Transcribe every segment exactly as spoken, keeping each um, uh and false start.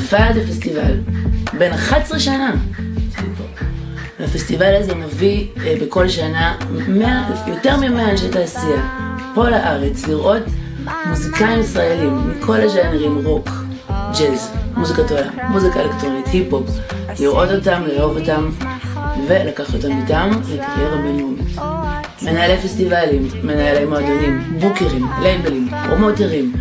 אינתיפאדה פסטיבל, בן אחת עשרה שנה. והפסטיבל הזה מביא אה, בכל שנה מאה, יותר ממאה אנשי תעשייה, פה לארץ, לראות מוזיקאים ישראלים מכל הז'אנרים, רוק, ג'אז, מוזיקת עולם, מוזיקה אלקטרונית, היפ-הופ, לראות אותם, לאהוב אותם ולקח אותם איתם לקריירה בינלאומית. מנהלי פסטיבלים, מנהלי מועדונים, בוקרים, לייבלים, פרומוטרים,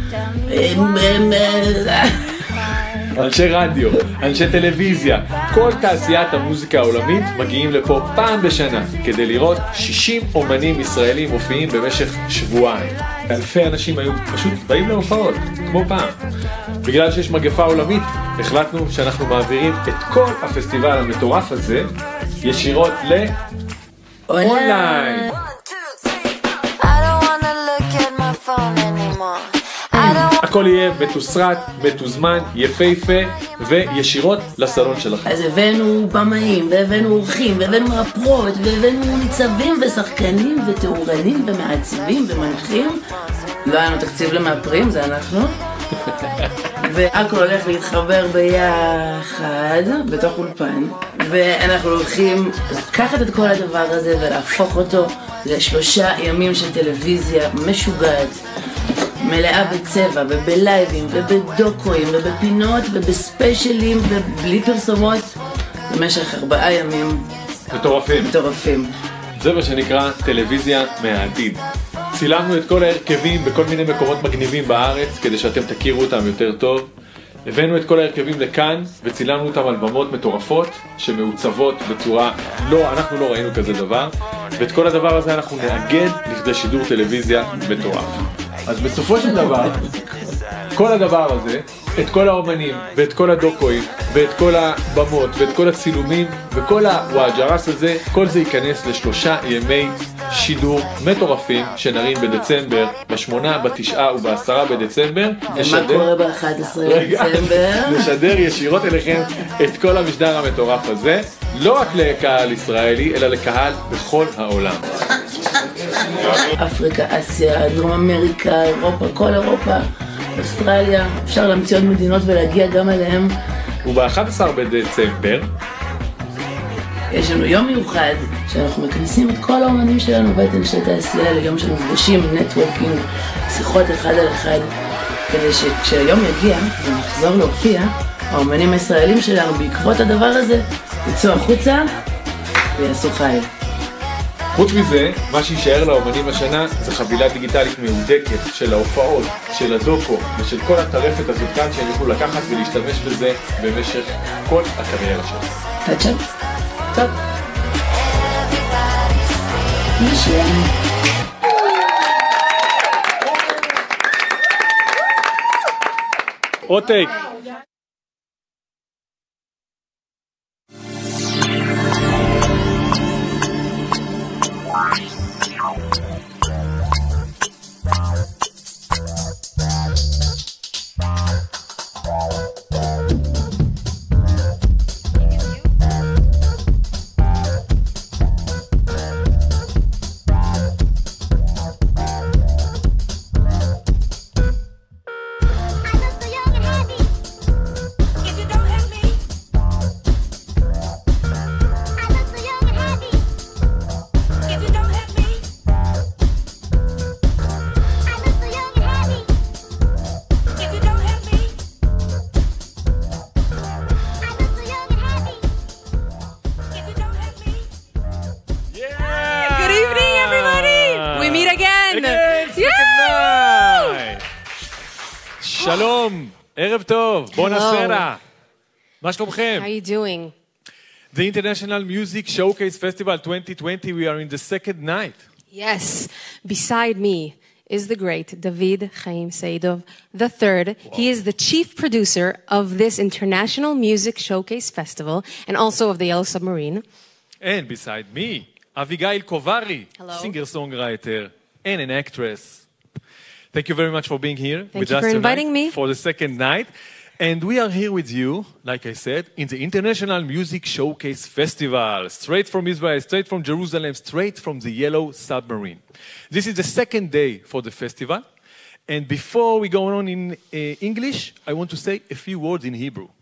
אנשי רדיו, אנשי טלוויזיה, כל תעשיית המוזיקה העולמית מגיעים לפה פעם בשנה כדי לראות שישים אומנים ישראלים מופיעים במשך שבועיים. אלפי אנשים היו פשוט באים להופעות, כמו פעם. בגלל שיש מגפה עולמית, החלטנו שאנחנו מעבירים את כל הפסטיבל המטורף הזה ישירות לאונליין. הכל יהיה מתוסרט, מתוזמן, יפהפה וישירות לסלון שלכם. אז הבאנו במאים, והבאנו אורחים, והבאנו מאפרות, והבאנו ניצבים ושחקנים ותאורנים ומעצבים ומנחים. לא היה לנו תקציב למאפרים, זה אנחנו. והכל הולך להתחבר ביחד בתוך אולפן, ואנחנו הולכים לקחת את כל הדבר הזה ולהפוך אותו לשלושה ימים של טלוויזיה משוגעת, מלאה בצבע ובלייבים ובדוקואים ובפינות ובספיישלים ובלי פרסומות במשך ארבעה ימים מטורפים. מטורפים. זה מה שנקרא טלוויזיה מהעתיד. צילמנו את כל ההרכבים בכל מיני מקומות מגניבים בארץ כדי שאתם תכירו אותם יותר טוב. הבאנו את כל ההרכבים לכאן וצילמנו אותם על במות מטורפות שמעוצבות בצורה, לא, אנחנו לא ראינו כזה דבר, ואת כל הדבר הזה אנחנו נאגד לכדי שידור טלוויזיה מטורף. אז בסופו של דבר, כל הדבר הזה, את כל האומנים ואת כל הדוקואים ואת כל הבמות ואת כל הצילומים וכל הוואג'רס הזה, כל זה ייכנס לשלושה ימי שידור מטורפים שנרים בדצמבר, בשמונה, בתשעה ובעשרה בדצמבר. ומה קורה ב-אחד עשר לדצמבר? נשדר ישירות אליכם את כל המשדר המטורף הזה, לא רק לקהל ישראלי, אלא לקהל בכל העולם. אפריקה, אסיה, דרום אמריקה, אירופה, כל אירופה, אוסטרליה, אפשר להמציא עוד מדינות ולהגיע גם אליהם. וב-אחד עשר בדצמבר יש לנו יום מיוחד שאנחנו מכניסים את כל האומנים שלנו ואת אנשי תעשייה ליום של מפגשים, נטוורקינג, שיחות אחד על אחד, כדי שכשהיום יגיע ונחזור להופיע, האומנים הישראלים שלנו בעקבות הדבר הזה יצאו החוצה ויעשו חייב. חוץ מזה, מה שישאר לאומנים השנה זה חבילה דיגיטלית מהודקת של ההופעות, של הדוקו ושל כל הטרפת הזאת כאן שהם יוכלו לקחת ולהשתמש בזה במשך כל הקריירה שלהם. תצ'ה? טוב. נשלם. עוד טייק. שלום, ערב טוב, בונאסרה. מה שלומכם? How are you doing? The International Music Showcase Festival twenty twenty, we are in the second night. Yes, beside me is the great David Chaim Saidov the third. Wow. He is the chief producer of this International Music Showcase Festival and also of the Yellow Submarine. And beside me, Avigail Kovari, Hello. singer-songwriter and an actress. Thank you very much for being here Thank with you us for tonight inviting me. for the second night. And we are here with you, like I said, in the International Music Showcase Festival, straight from Israel, straight from Jerusalem, straight from the Yellow Submarine. This is the second day for the festival. And before we go on in uh, English, I want to say a few words in Hebrew.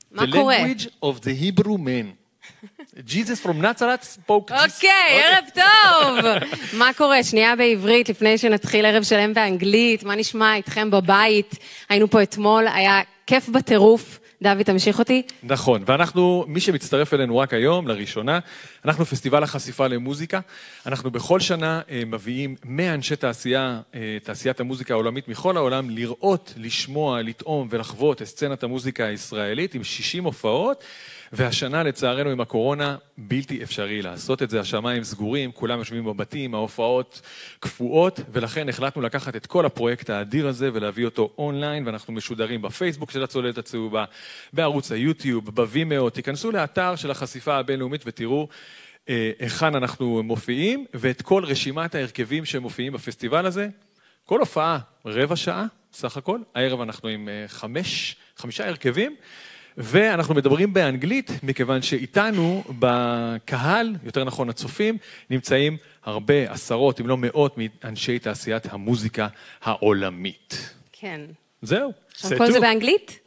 מה The קורה? language of the Hebrew man. Jesus from Nazareth spoke this. אוקיי, ערב טוב! מה קורה? שנייה בעברית לפני שנתחיל ערב שלם באנגלית. מה נשמע איתכם בבית? היינו פה אתמול, היה כיף בטירוף. דוד, תמשיך אותי. נכון, ואנחנו, מי שמצטרף אלינו רק היום, לראשונה, אנחנו פסטיבל החשיפה למוזיקה. אנחנו בכל שנה אה, מביאים מאה אנשי תעשייה, אה, תעשיית המוזיקה העולמית מכל העולם, לראות, לשמוע, לטעום ולחוות את סצנת המוזיקה הישראלית עם שישים הופעות, והשנה לצערנו עם הקורונה בלתי אפשרי לעשות את זה, השמיים סגורים, כולם יושבים בבתים, ההופעות קפואות, ולכן החלטנו לקחת את כל הפרויקט האדיר הזה ולהביא אותו אונליין, ואנחנו משודרים בפייסבוק של הצוללת הצהובה, בערוץ היוטיוב, בווימאו, תיכנסו לאתר של החשיפה הבינלאומית ותראו אה, היכן אנחנו מופיעים, ואת כל רשימת ההרכבים שמופיעים בפסטיבל הזה, כל הופעה רבע שעה, סך הכל, הערב אנחנו עם אה, חמש, חמישה הרכבים, ואנחנו מדברים באנגלית, מכיוון שאיתנו בקהל, יותר נכון הצופים, נמצאים הרבה עשרות, אם לא מאות, מאנשי תעשיית המוזיקה העולמית. כן. זהו. עכשיו כל זה באנגלית?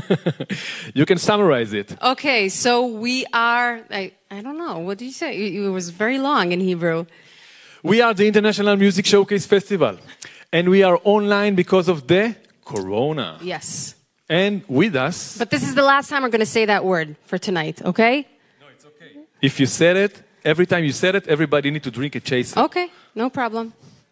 You can summarize it. Okay, so we are, I, I don't know, what did you say? It was very long in Hebrew. We are the International Music Showcase Festival, and we are online because of the Corona. Yes. And with us... But this is the last time we're going to say that word for tonight, okay? No, it's okay. If you said it, every time you said it, everybody need to drink a chaser. Okay, no problem.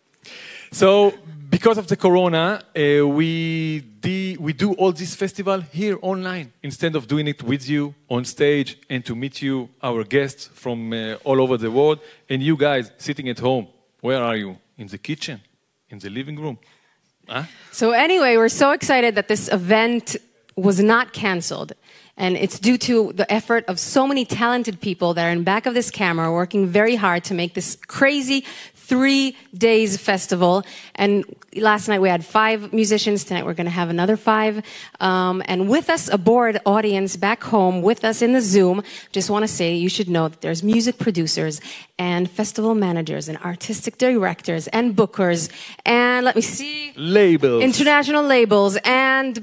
So, because of the Corona, uh, we, de we do all this festival here online, instead of doing it with you on stage and to meet you, our guests from uh, all over the world, and you guys sitting at home. Where are you? In the kitchen? In the living room? Huh? So anyway, we're so excited that this event was not canceled. And it's due to the effort of so many talented people that are in back of this camera working very hard to make this crazy three days festival. And last night we had five musicians. Tonight we're going to have another five. Um, and with us aboard, audience back home with us in the Zoom, just want to say you should know that there's music producers and festival managers and artistic directors and bookers and let me see. Labels. International labels and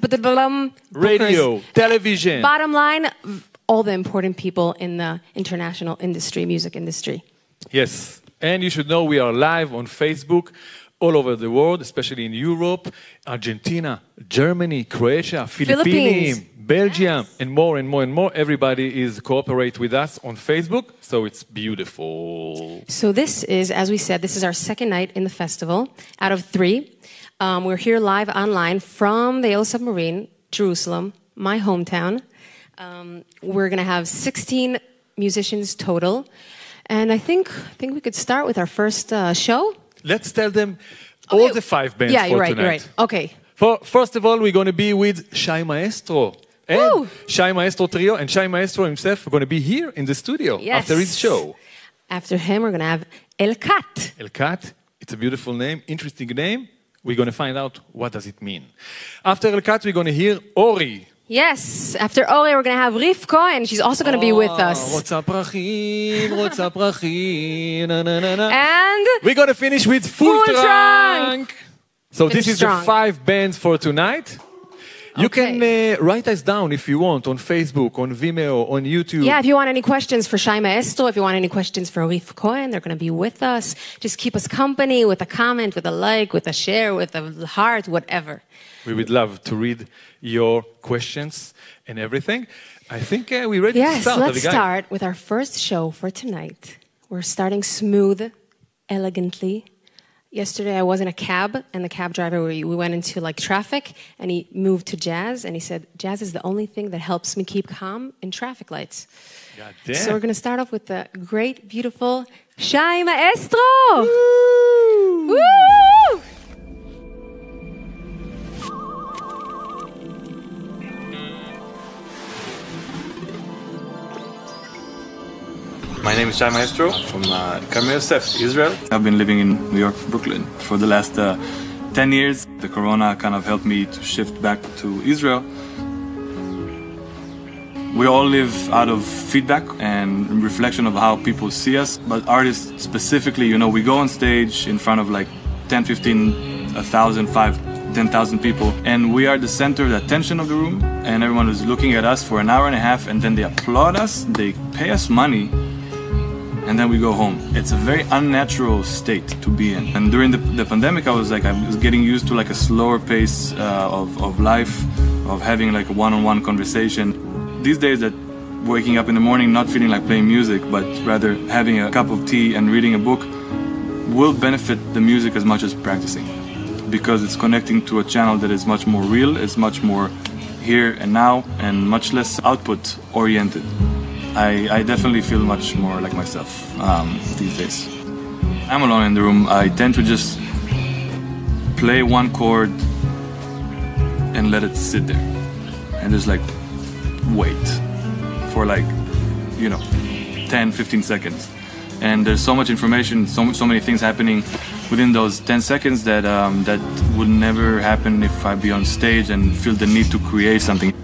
radio, bookers. television. Bottom line, all the important people in the international industry, music industry. Yes. And you should know we are live on Facebook all over the world, especially in Europe, Argentina, Germany, Croatia, Philippines, Belgium, yes. and more and more and more. Everybody is cooperate with us on Facebook, so it's beautiful. So this is, as we said, this is our second night in the festival out of three. Um, we're here live online from the Yellow Submarine, Jerusalem, my hometown. Um, we're going to have sixteen musicians total. And I think I think we could start with our first uh, show. Let's tell them all okay. the five bands yeah, for you're right, tonight. You're right. Okay. For, first of all, we're going to be with Shai Maestro. And Woo! Shai Maestro Trio and Shai Maestro himself are going to be here in the studio yes. after his show. After him, we're going to have El Kat. El Kat, it's a beautiful name, interesting name. We're going to find out what does it mean. After El Kat, we're going to hear Ori. Yes, after Ori, we're going to have Rivko, and she's also going to be with us. רוצה פרחים, רוצה פרחים, na, na, na, na. And we're going to finish with Full, Full Trunk. Trunk. So finish this is strong. the five bands for tonight. You okay. can uh, write us down if you want on Facebook, on Vimeo, on YouTube. Yeah, if you want any questions for Shai Maestro, if you want any questions for Rif Cohen, they're going to be with us. Just keep us company with a comment, with a like, with a share, with a heart, whatever. We would love to read your questions and everything. I think uh, we're ready yes, to start. Yes, let's start with our first show for tonight. We're starting smooth, elegantly. Yesterday I was in a cab, and the cab driver, we, we went into like traffic, and he moved to jazz, and he said, jazz is the only thing that helps me keep calm in traffic lights. God damn. So we're going to start off with the great, beautiful Shai Maestro! Woo! Woo! My name is Shai Maestro from uh, Karmel Yosef, Israel. I've been living in New York, Brooklyn for the last uh, ten years. The Corona kind of helped me to shift back to Israel. We all live out of feedback and reflection of how people see us, but artists specifically, you know, we go on stage in front of like ten, fifteen, one thousand, five ten thousand people, and we are the center of the attention of the room, and everyone is looking at us for an hour and a half, and then they applaud us, they pay us money, and then we go home. It's a very unnatural state to be in. And during the, the pandemic, I was like, I was getting used to like a slower pace uh, of, of life, of having like a one-on-one conversation. These days that waking up in the morning not feeling like playing music, but rather having a cup of tea and reading a book will benefit the music as much as practicing, because it's connecting to a channel that is much more real, it's much more here and now, and much less output oriented. I, I definitely feel much more like myself um, these days. I'm alone in the room. I tend to just play one chord and let it sit there and just like wait for like, you know, ten, fifteen seconds. And there's so much information, so, so many things happening within those ten seconds that, um, that would never happen if I'd be on stage and feel the need to create something.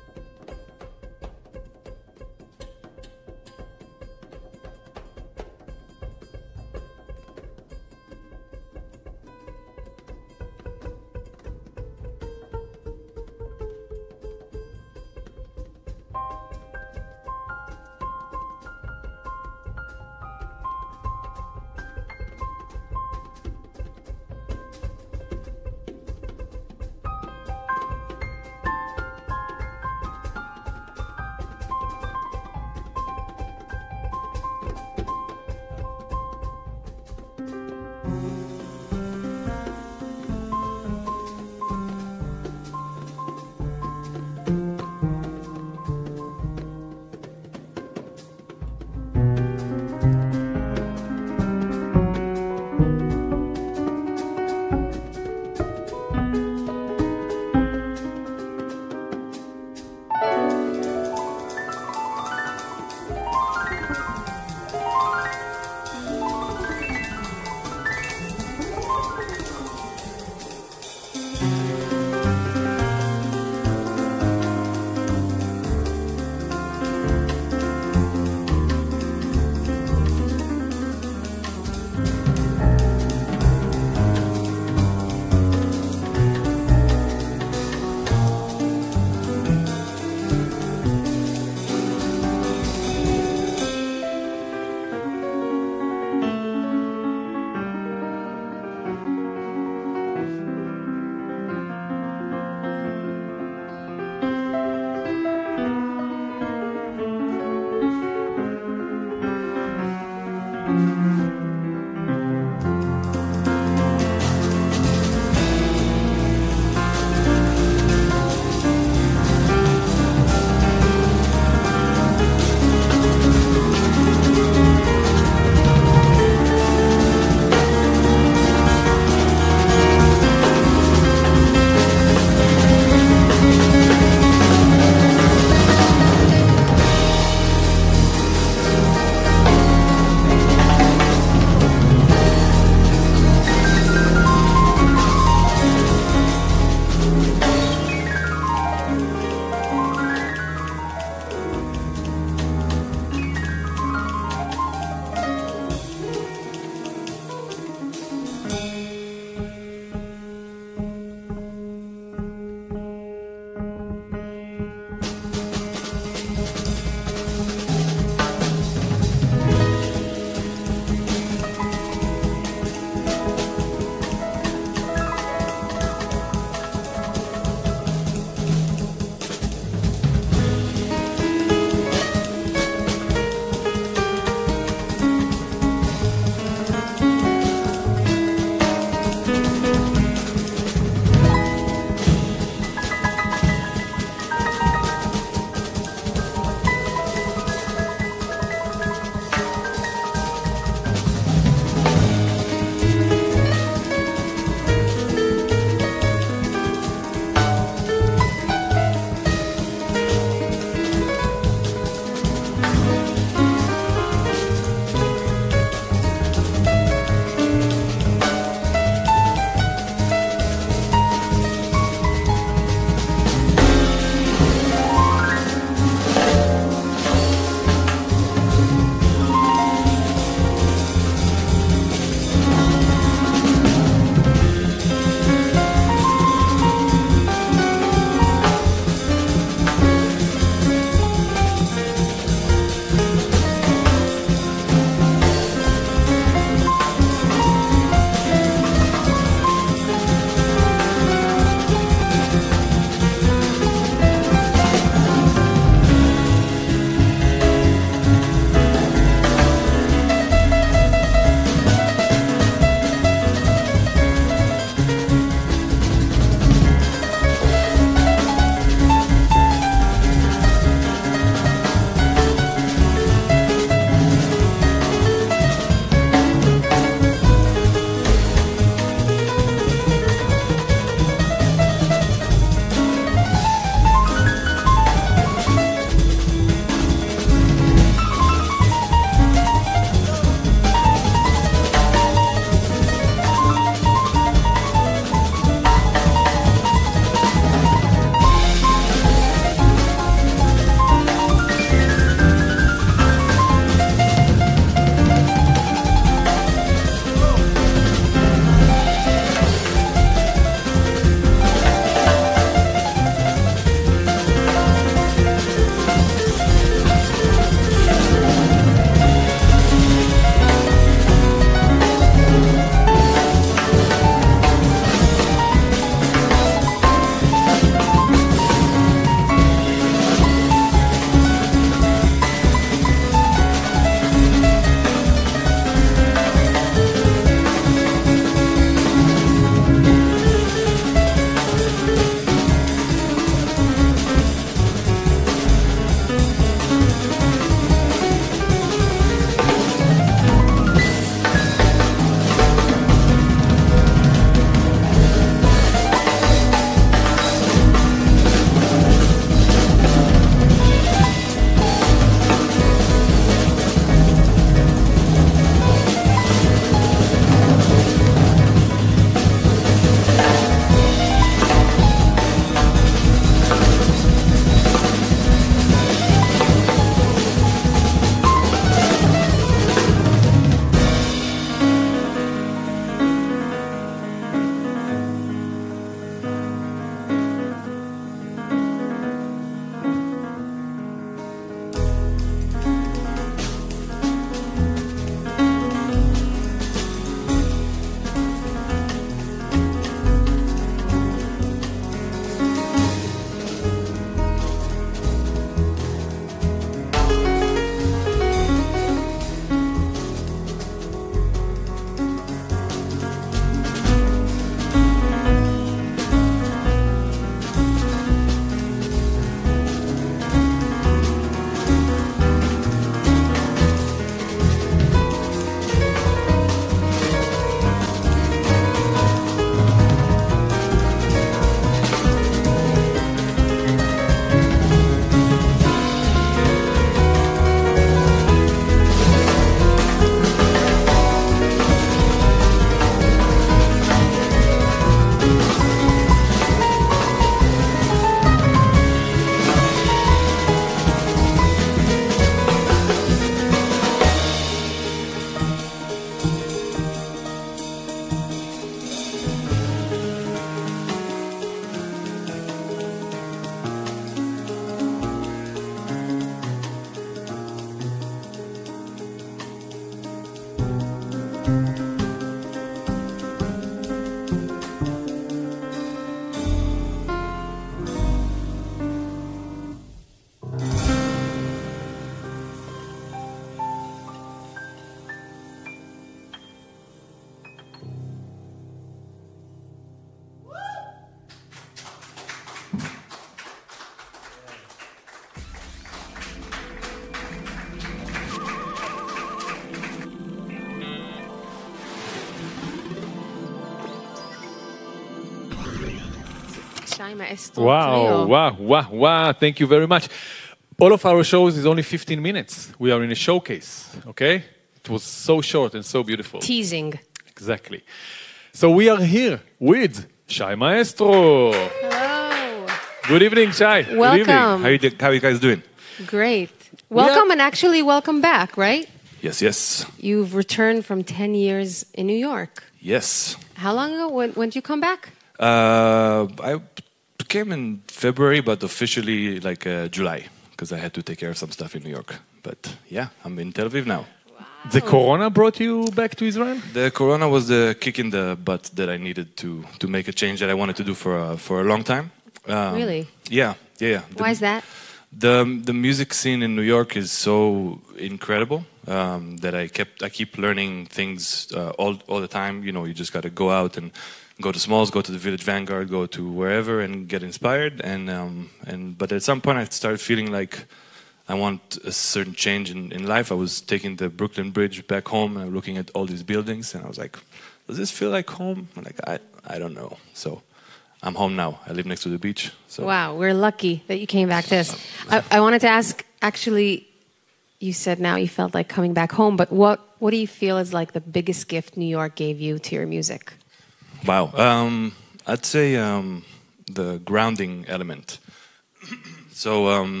Shai Maestro Wow, Trio. wow, wow, wow. Thank you very much. All of our shows is only fifteen minutes. We are in a showcase, okay? It was so short and so beautiful. Teasing. Exactly. So we are here with Shai Maestro. Hello. Good evening, Shai. Good evening. Welcome. How you, do- how you guys doing? Great. Welcome and actually welcome back, right? Yes, yes, You've returned from ten years in New York. yes. How long ago? When, when did you come back? Uh, I came in February, but officially like uh, July, because I had to take care of some stuff in New York. But yeah, I'm in Tel Aviv now. The Corona brought you back to Israel? The Corona was the kick in the butt that I needed to to make a change that I wanted to do for a, for a long time. Um, Really? Yeah, yeah, yeah. The- Why is that? The the music scene in New York is so incredible um, that I kept I keep learning things uh, all all the time. You know, you just got to go out and go to Smalls, go to the Village Vanguard, go to wherever and get inspired. And um, and but at some point I started feeling like I want a certain change in, in life. I was taking the Brooklyn Bridge back home and looking at all these buildings, and I was like, does this feel like home? I'm like, I I don't know. So I'm home now. I live next to the beach. So. Wow, we're lucky that you came back to us. I, I wanted to ask, actually, you said now you felt like coming back home, but what, what do you feel is like the biggest gift New York gave you to your music? Wow. Um, I'd say um, the grounding element. so um,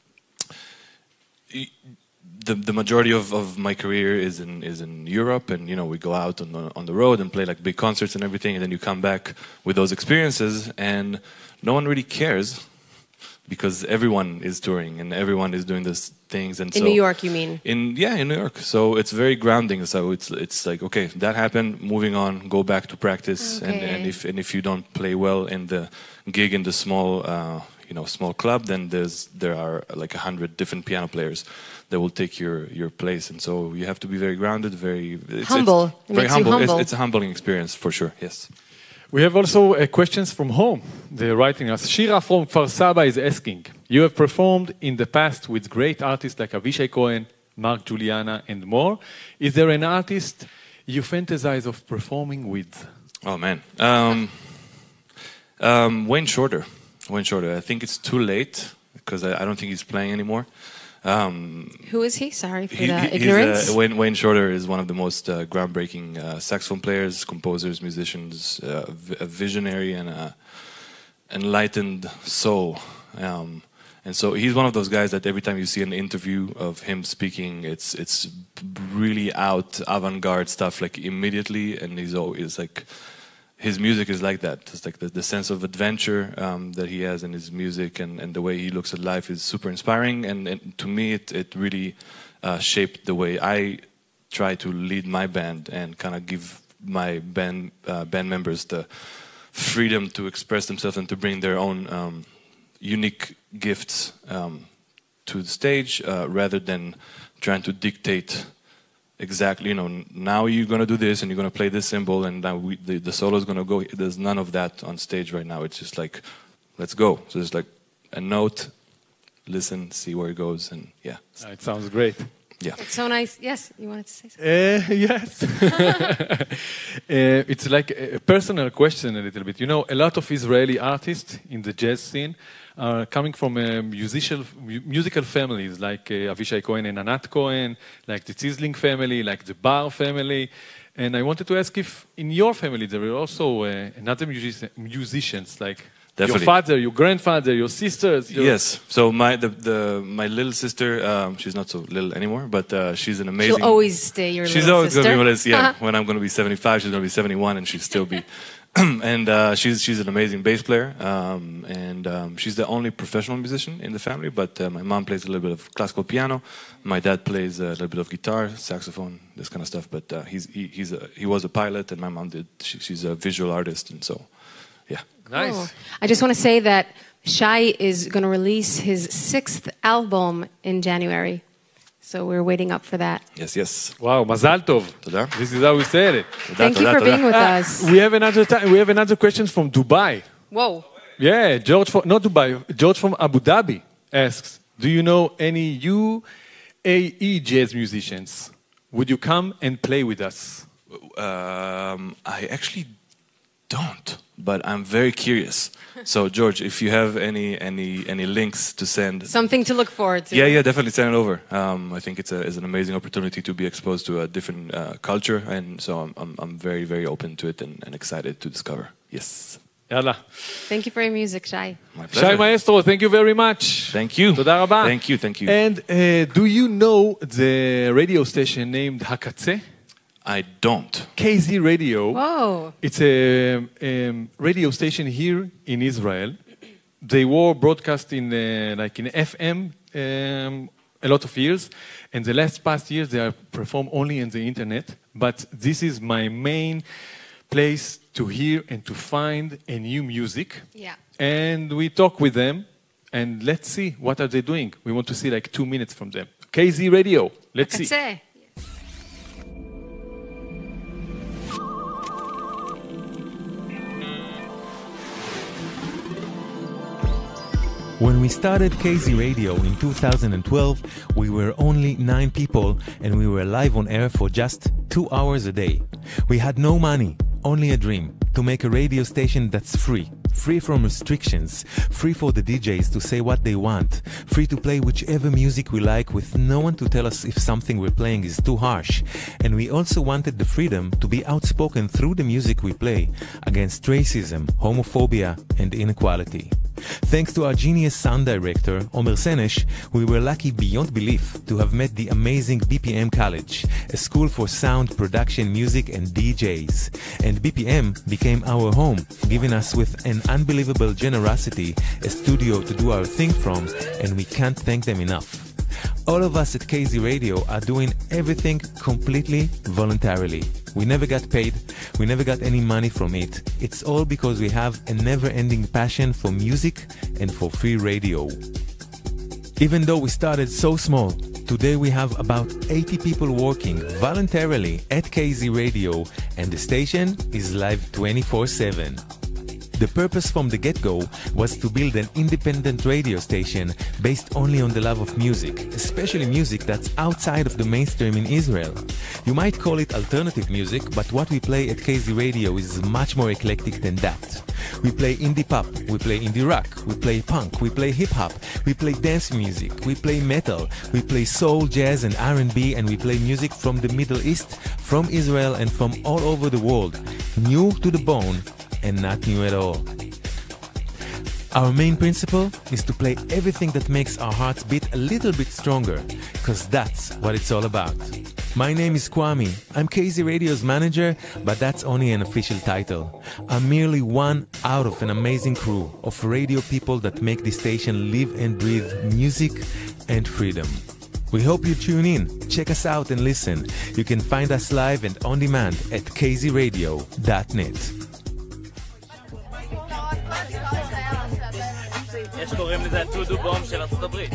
y- the the majority of, of my career is in is in Europe, and you know we go out on the, on the road and play like big concerts and everything, and then you come back with those experiences, and no one really cares because everyone is touring and everyone is doing these things. And In so New York, you mean? In yeah, in New York. So it's very grounding. So it's it's like okay, that happened. Moving on, go back to practice. And, Okay. and if and if you don't play well in the gig in the small uh, you know small club, then there's there are like a hundred different piano players that will take your your place. And so you have to be very grounded, very it's, Humble. It's It very makes you humble. humble. It's, it's a humbling experience for sure. Yes. We have also uh, questions from home. They're writing us. Shira from Kfar Saba is asking, you have performed in the past with great artists like Avishai Cohen, Mark Juliana, and more. Is there an artist you fantasize of performing with? Oh man, um, um, Wayne Shorter. Wayne Shorter. I think it's too late because I, I don't think he's playing anymore. Um, Who is he? Sorry for he- the he- he's, ignorance. uh, Wayne, Wayne Shorter is one of the most uh, groundbreaking uh, saxophone players, composers, musicians, uh, v- a visionary and a enlightened soul. Um, and so he's one of those guys that every time you see an interview of him speaking, it's it's really out avant-garde stuff like immediately, and he's always like his music is like that. It's like the, the sense of adventure um, that he has in his music, and, and the way he looks at life is super inspiring. And, and to me, it it really uh, shaped the way I try to lead my band and kind of give my band uh, band members the freedom to express themselves and to bring their own um, unique gifts um, to the stage, uh, rather than trying to dictate exactly, you know, now you're going to do this and you're going to play this cymbal and now we, the, the solo is going to go. There's none of that on stage right now. It's just like, let's go. So it's like a note, listen, see where it goes, and yeah. Uh, it sounds great. Yeah. It's so nice. Yes, you wanted to say something? Uh, yes. uh, it's like a personal question a little bit. You know, a lot of Israeli artists in the jazz scene are coming from uh, musician, mu- musical families like uh, Avishai Cohen and Anat Cohen, like the Zizling family, like the Bar family. And I wanted to ask if in your family there are also uh, another music- musicians, like Definitely. your father, your grandfather, your sisters. Your Yes. So my the, the my little sister, um, she's not so little anymore, but uh, she's an amazing. She'll always stay your She's little always sister. going to be with us. Yeah. Uh-huh. When I'm going to be seventy-five, she's going to be seventy-one, and she'll still be. and uh, she's she's an amazing bass player, um, and um, she's the only professional musician in the family. But uh, my mom plays a little bit of classical piano. My dad plays a little bit of guitar, saxophone, this kind of stuff. But uh, he's he, he's a, he was a pilot, and my mom did. She, she's a visual artist, and so yeah. Nice. Cool. I just want to say that Shai is going to release his sixth album in January. So we're waiting up for that. Yes, yes. Wow, Mazal Tov. Toda. This is how we said it. Thank you for being with Ah, us. we have another time. We have another question from Dubai. Whoa. Yeah, George from not Dubai. George from Abu Dhabi asks, "Do you know any U A E jazz musicians? Would you come and play with us?" Um, I actually don't, but I'm very curious. So, George, if you have any any any links to send, something to look forward to. Yeah, yeah, definitely send it over. Um, I think it's a is an amazing opportunity to be exposed to a different uh, culture, and so I'm, I'm I'm very very open to it and, and excited to discover. Yes. יאללה. Thank you for your music, Shai. My שי pleasure. מאסטרו, thank you very much. Thank you. תודה רבה. Thank you, thank you. And uh, do you know the radio station named הקצה? I don't. K Z Radio. Whoa. It's a um, radio station here in Israel. They were broadcast in uh, like in F M um, a lot of years, and the last past years they are performed only on the internet. But this is my main place to hear and to find a new music. Yeah. And we talk with them, and let's see what are they doing. We want to see like two minutes from them. K Z Radio. Let's see. הקצה. When we started K Z Radio in two thousand twelve, we were only nine people and we were live on air for just two hours a day. We had no money, only a dream, to make a radio station that's free. Free from restrictions, free for the D Js to say what they want, free to play whichever music we like with no one to tell us if something we're playing is too harsh. And we also wanted the freedom to be outspoken through the music we play against racism, homophobia, and inequality. Thanks to our genius sound director, Omer Senesh, we were lucky beyond belief to have met the amazing B P M College, a school for sound production, music, and D Js. And B P M became our home, giving us with an unbelievable generosity a studio to do our thing from, and we can't thank them enough. All of us at K Z Radio are doing everything completely voluntarily. We never got paid, we never got any money from it. It's all because we have a never-ending passion for music and for free radio. Even though we started so small, today we have about eighty people working voluntarily at K Z Radio, and the station is live twenty-four seven. The purpose from the get-go was to build an independent radio station based only on the love of music, especially music that's outside of the mainstream in Israel. You might call it alternative music, but what we play at K Z Radio is much more eclectic than that. We play indie pop, we play indie rock, we play punk, we play hip-hop, we play dance music, we play metal, we play soul, jazz and R and B, and we play music from the Middle East, from Israel and from all over the world. New to the bone, and not new at all. Our main principle is to play everything that makes our hearts beat a little bit stronger, because that's what it's all about. My name is Kwame. I'm K Z Radio's manager, but that's only an official title. I'm merely one out of an amazing crew of radio people that make this station live and breathe music and freedom. We hope you tune in, check us out and listen. You can find us live and on demand at k z radio dot net. יש קוראים לזה הטודו בום של ארצות הברית.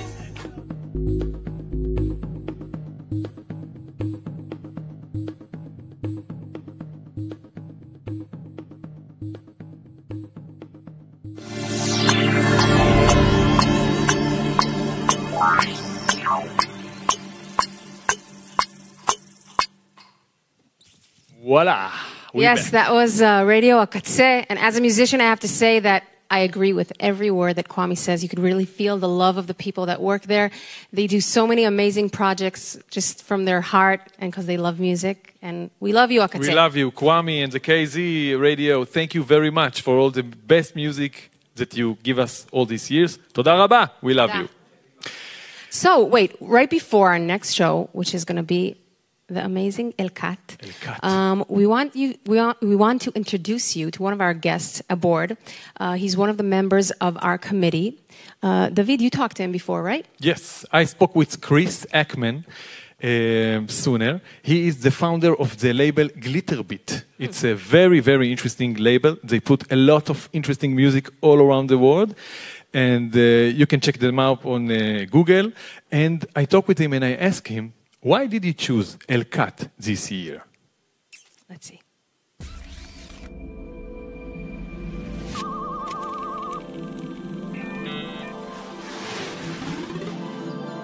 Voila. We're Yes, back. that was uh, Radio Akatse. And as a musician, I have to say that I agree with every word that Kwame says. You could really feel the love of the people that work there. They do so many amazing projects just from their heart and because they love music. And we love you, Akatse. We love you, Kwame and the K Z Radio. Thank you very much for all the best music that you give us all these years. Toda rabba. We love Yeah. you. So, wait, right before our next show, which is going to be the amazing Elkat, Elkat. Um, we want you. We want, we want to introduce you to one of our guests aboard. Uh, he's one of the members of our committee. Uh, David, you talked to him before, right? Yes, I spoke with Chris Ackman um, sooner. He is the founder of the label Glitterbeat. It's a very, very interesting label. They put a lot of interesting music all around the world. And uh, you can check them out on uh, Google. And I talked with him and I asked him, why did he choose Elkat this year? Let's see.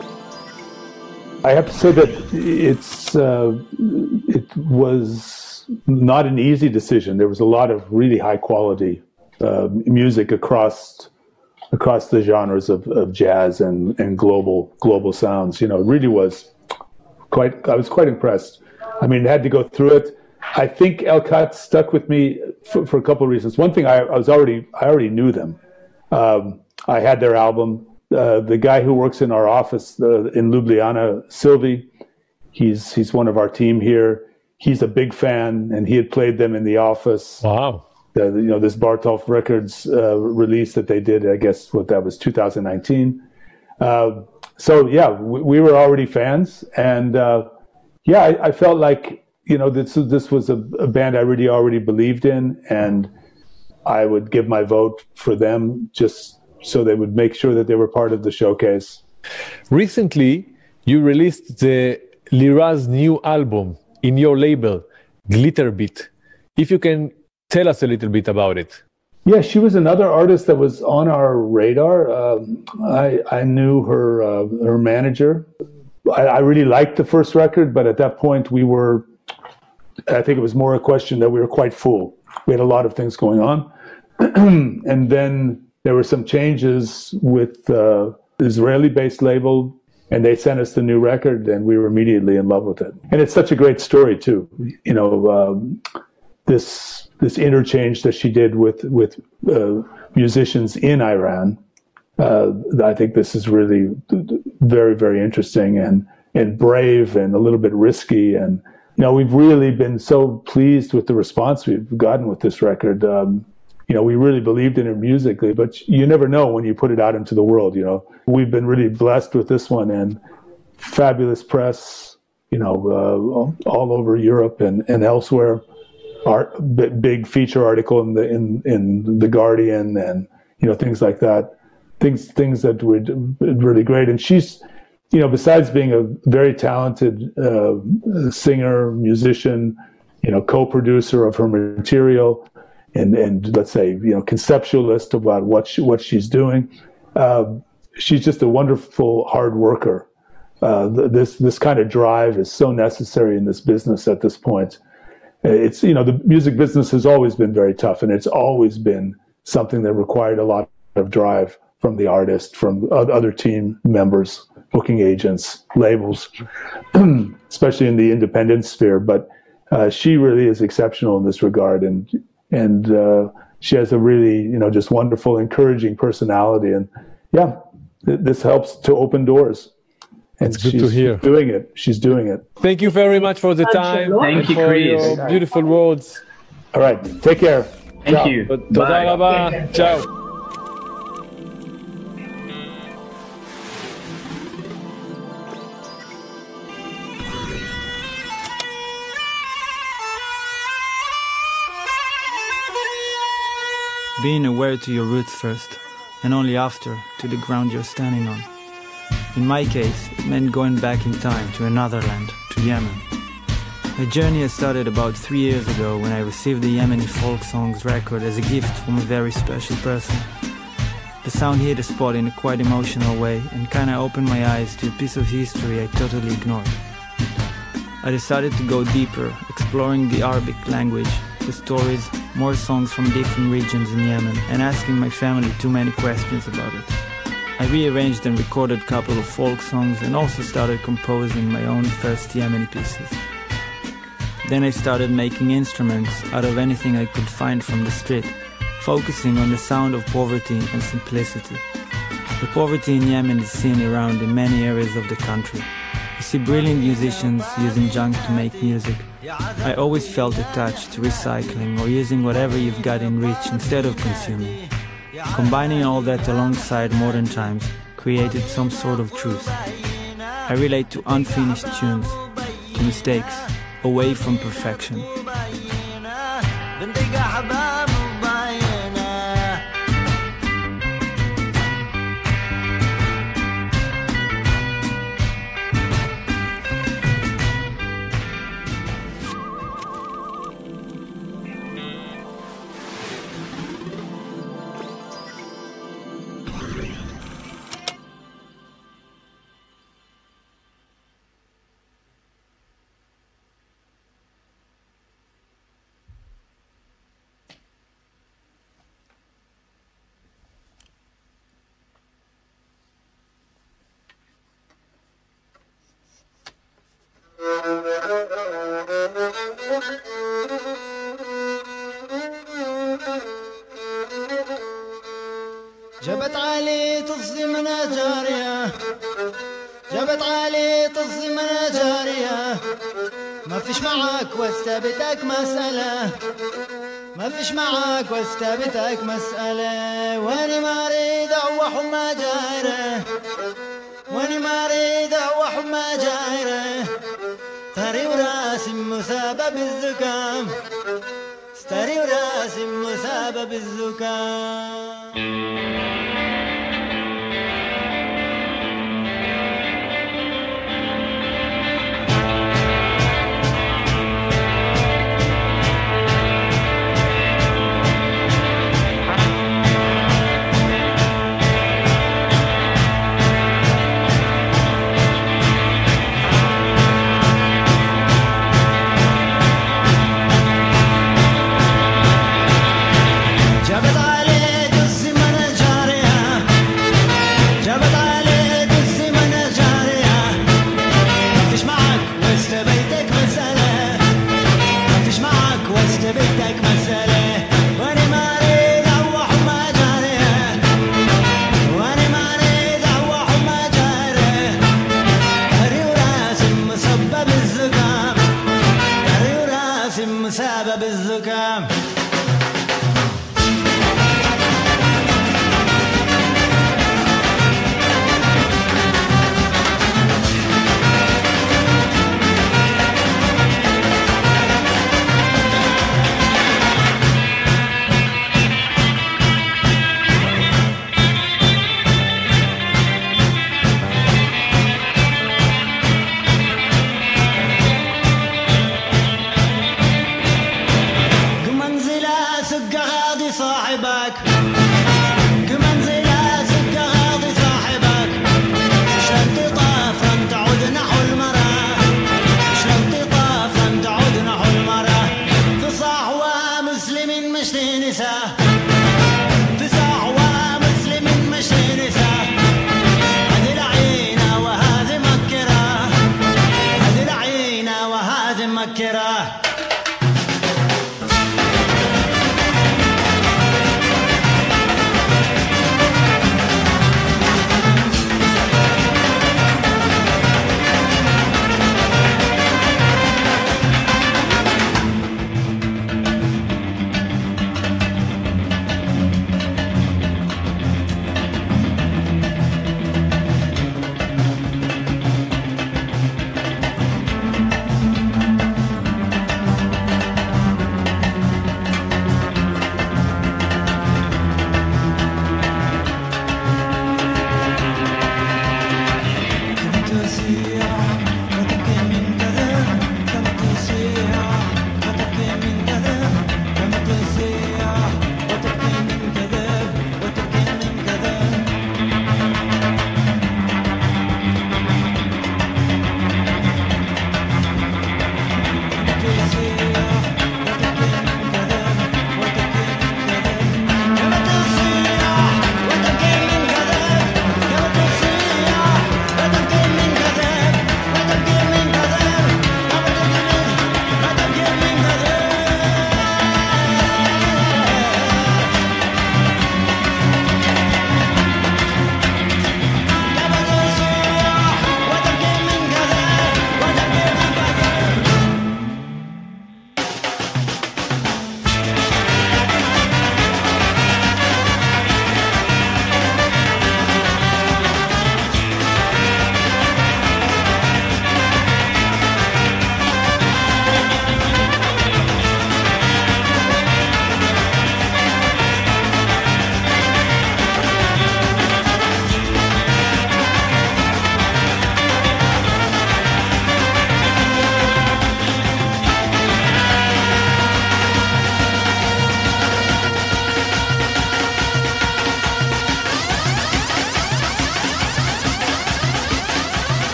I have to say that it's uh, it was not an easy decision. There was a lot of really high quality uh, music across across the genres of, of jazz and, and global global sounds. You know, it really was quite. I was quite impressed. I mean, had to go through it. I think El-Khat stuck with me for, for a couple of reasons. One thing, I, I was already I already knew them. Um, I had their album. Uh, the guy who works in our office uh, in Ljubljana, Sylvie, he's he's one of our team here. He's a big fan, and he had played them in the office. Wow. The, you know, this Bartolf Records uh, release that they did, I guess what that was, two thousand nineteen. Uh, so yeah, we, we were already fans, and uh, yeah, I, I felt like, you know, this this was a, a band I really already believed in, and I would give my vote for them just so they would make sure that they were part of the showcase. Recently, you released the Lira's new album in your label, Glitterbeat. If you can tell us a little bit about it. Yeah, she was another artist that was on our radar. Um, I, I knew her uh, her manager. I, I really liked the first record, but at that point we were, I think it was more a question that we were quite full. We had a lot of things going on. And then there were some changes with uh, the Israeli-based label, and they sent us the new record, and we were immediately in love with it. And it's such a great story too. You know, um, this this interchange that she did with with uh, musicians in Iran. Uh, I think this is really very, very interesting and and brave and a little bit risky. And you know, we've really been so pleased with the response we've gotten with this record. Um, You know, we really believed in it musically, but you never know when you put it out into the world, you know. We've been really blessed with this one, and fabulous press, you know, uh, all over Europe and, and elsewhere. Art, big feature article in the in, in the Guardian, and you know, things like that. Things things that were really great. And she's, you know, besides being a very talented uh, singer, musician, you know, co-producer of her material, and and let's say, you know, conceptualist about what she, what she's doing. Uh, she's just a wonderful hard worker. Uh, th- this this kind of drive is so necessary in this business at this point. It's, you know, the music business has always been very tough, and it's always been something that required a lot of drive from the artist, from other team members, booking agents, labels, especially in the independent sphere. But uh, she really is exceptional in this regard, and And uh, she has a really, you know, just wonderful, encouraging personality. And yeah, th- this helps to open doors. And It's good she's to hear. doing it. She's doing it. Thank you very much for the time Thank and you, for Chris. your beautiful words. All right. Take care. Thank Ciao. you. תודה Bye. רבה. Ciao. Being aware to your roots first, and only after to the ground you're standing on. In my case, it meant going back in time to another land, to Yemen. My journey has started about three years ago when I received the Yemeni folk songs record as a gift from a very special person. The sound hit a spot in a quite emotional way and kinda opened my eyes to a piece of history I totally ignored. I decided to go deeper, exploring the Arabic language, the stories, more songs from different regions in Yemen, and asking my family too many questions about it. I rearranged and recorded a couple of folk songs and also started composing my own first Yemeni pieces. Then I started making instruments out of anything I could find from the street, focusing on the sound of poverty and simplicity. The poverty in Yemen is seen around in many areas of the country. You see brilliant musicians using junk to make music. I always felt attached to recycling or using whatever you've got in reach instead of consuming. Combining all that alongside modern times created some sort of truth. I relate to unfinished tunes, to mistakes, away from perfection. جبت علي تصي من جارية جبت علي تصي من جارية ما فيش معاك واستبتك مسألة ما فيش معاك واستبتك مسألة واني ما اريد اوح وما جايره واني ما اريد اوح وما جايره تري وراسي مسابة بالزكام استري وراسي مسابة بالزكام جابت علي دسي من جارية جابت علي دسي من جارية ما فيش معك وسط بيتك مسألة ما فيش معك وسط بيتك مسألة واني ما اريد اوح وما جارية واني ما اريد اوح وما جارية داري وراسي مصبة بالزكام داري وراسي مصابة بالزكام منزلة سقة غاضي صاحبك منزلة سقة غاضي صاحبك شلون تطاف لن تعود نحو المرأة شلون تطاف لن تعود نحو المرأة في صحوة مسلمين مش نساء في صحوة مسلمين مش نساء هذه العينة وهذه مكرة هذه العينة وهذه مكرة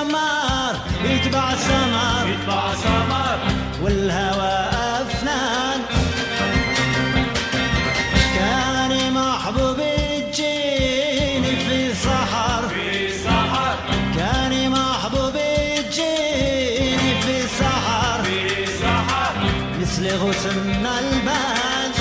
سمار يتبع سمار يتبع سمار والهوى أفنان كان محبوب تجيني في سحر في سحر كان محبوب تجيني في سحر في سحر مثل غصن البان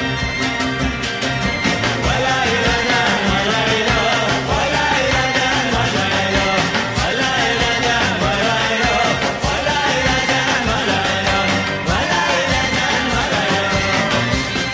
ولا يلدان ولا يلو ولا يلدان ولا يلو ولا يلدان ولا يلو ولا يلدان ولا يلو ولا يلدان ولا يلو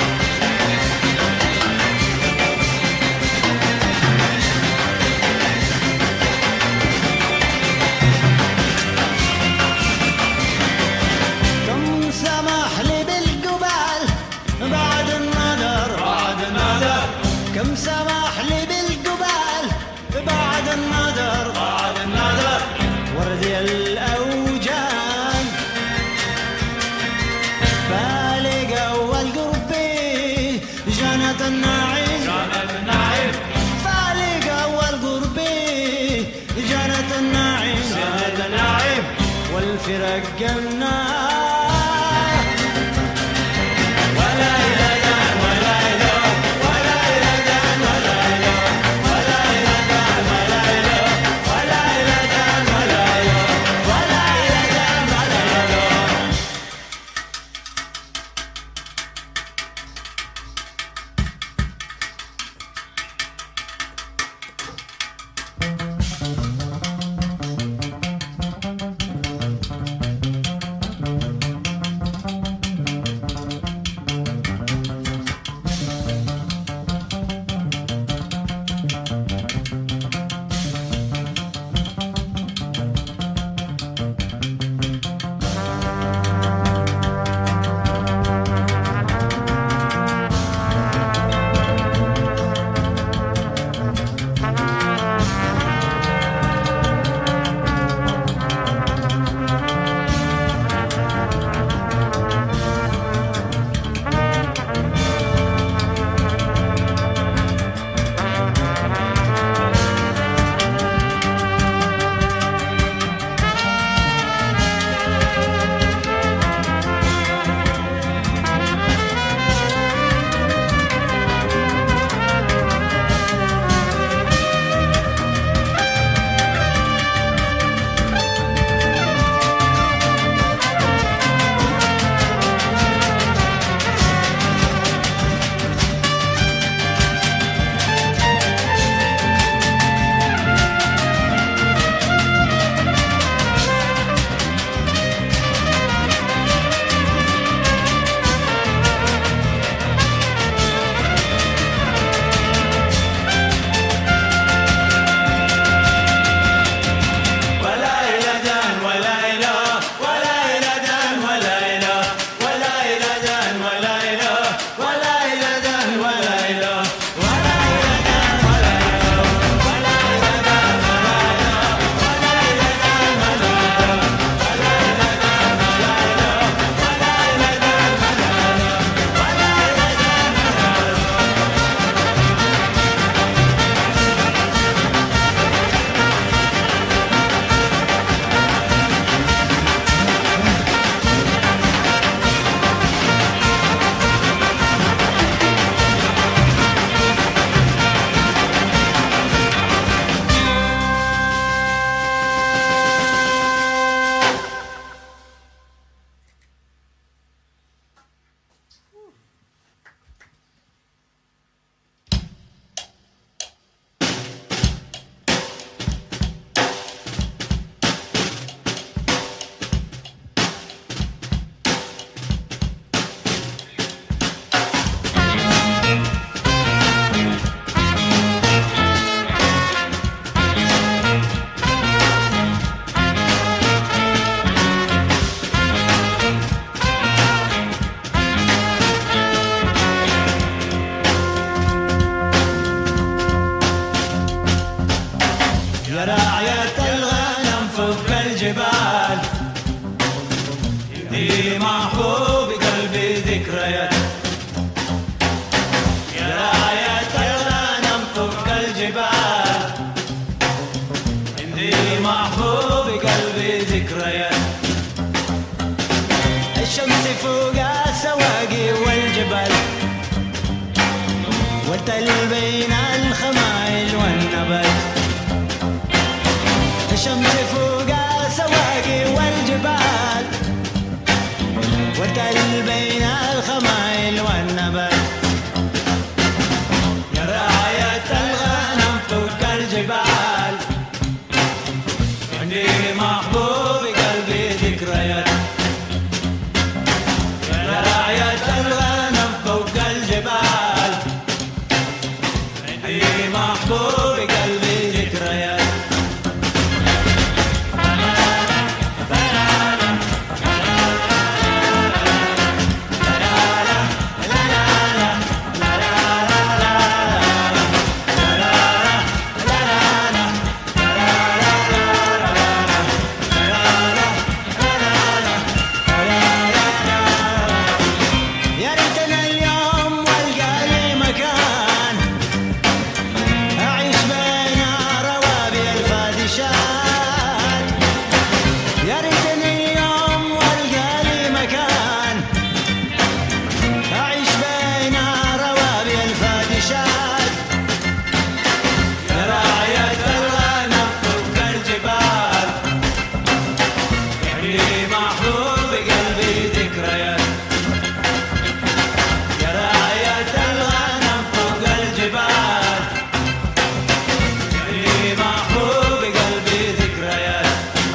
كم سمح لي بالجبال بعد النظر بعد النظر كم سمح لي بالجبال بعد النظر بعد النظر وردي الأوجان بالي أول قربي جنة النعيم جنة النعيم بالي أول قربي جنة النعيم جنة النعيم والفرق جنة ولا يلدان ولا يلو ولا يلدان ولا يلو ولا يلدان ولا يلو ولا يلدان ولا يلو ولا يلدان ولا يلو الشمس فوق السواقي والجبال والتل بين الخمايل والنبات الشمس فوق السواقي والجبال والتل بين الخمايل والنبات يا راية الغنم فوق الجبال عندي محبوب قلبي ذكريات يا راية الغنم فوق الجبال عندي محبوب قلبي ذكريات يا ريتنا اليوم والقى لي مكان أعيش بين روابي الفادشات يا ريتني اليوم والقى لي مكان أعيش بين روابي الفادشات يا راية الغنم فوق الجبال يعني محبوب قلبي ذكريات يا راية الغنم فوق الجبال يعني محبوب قلبي ذكريات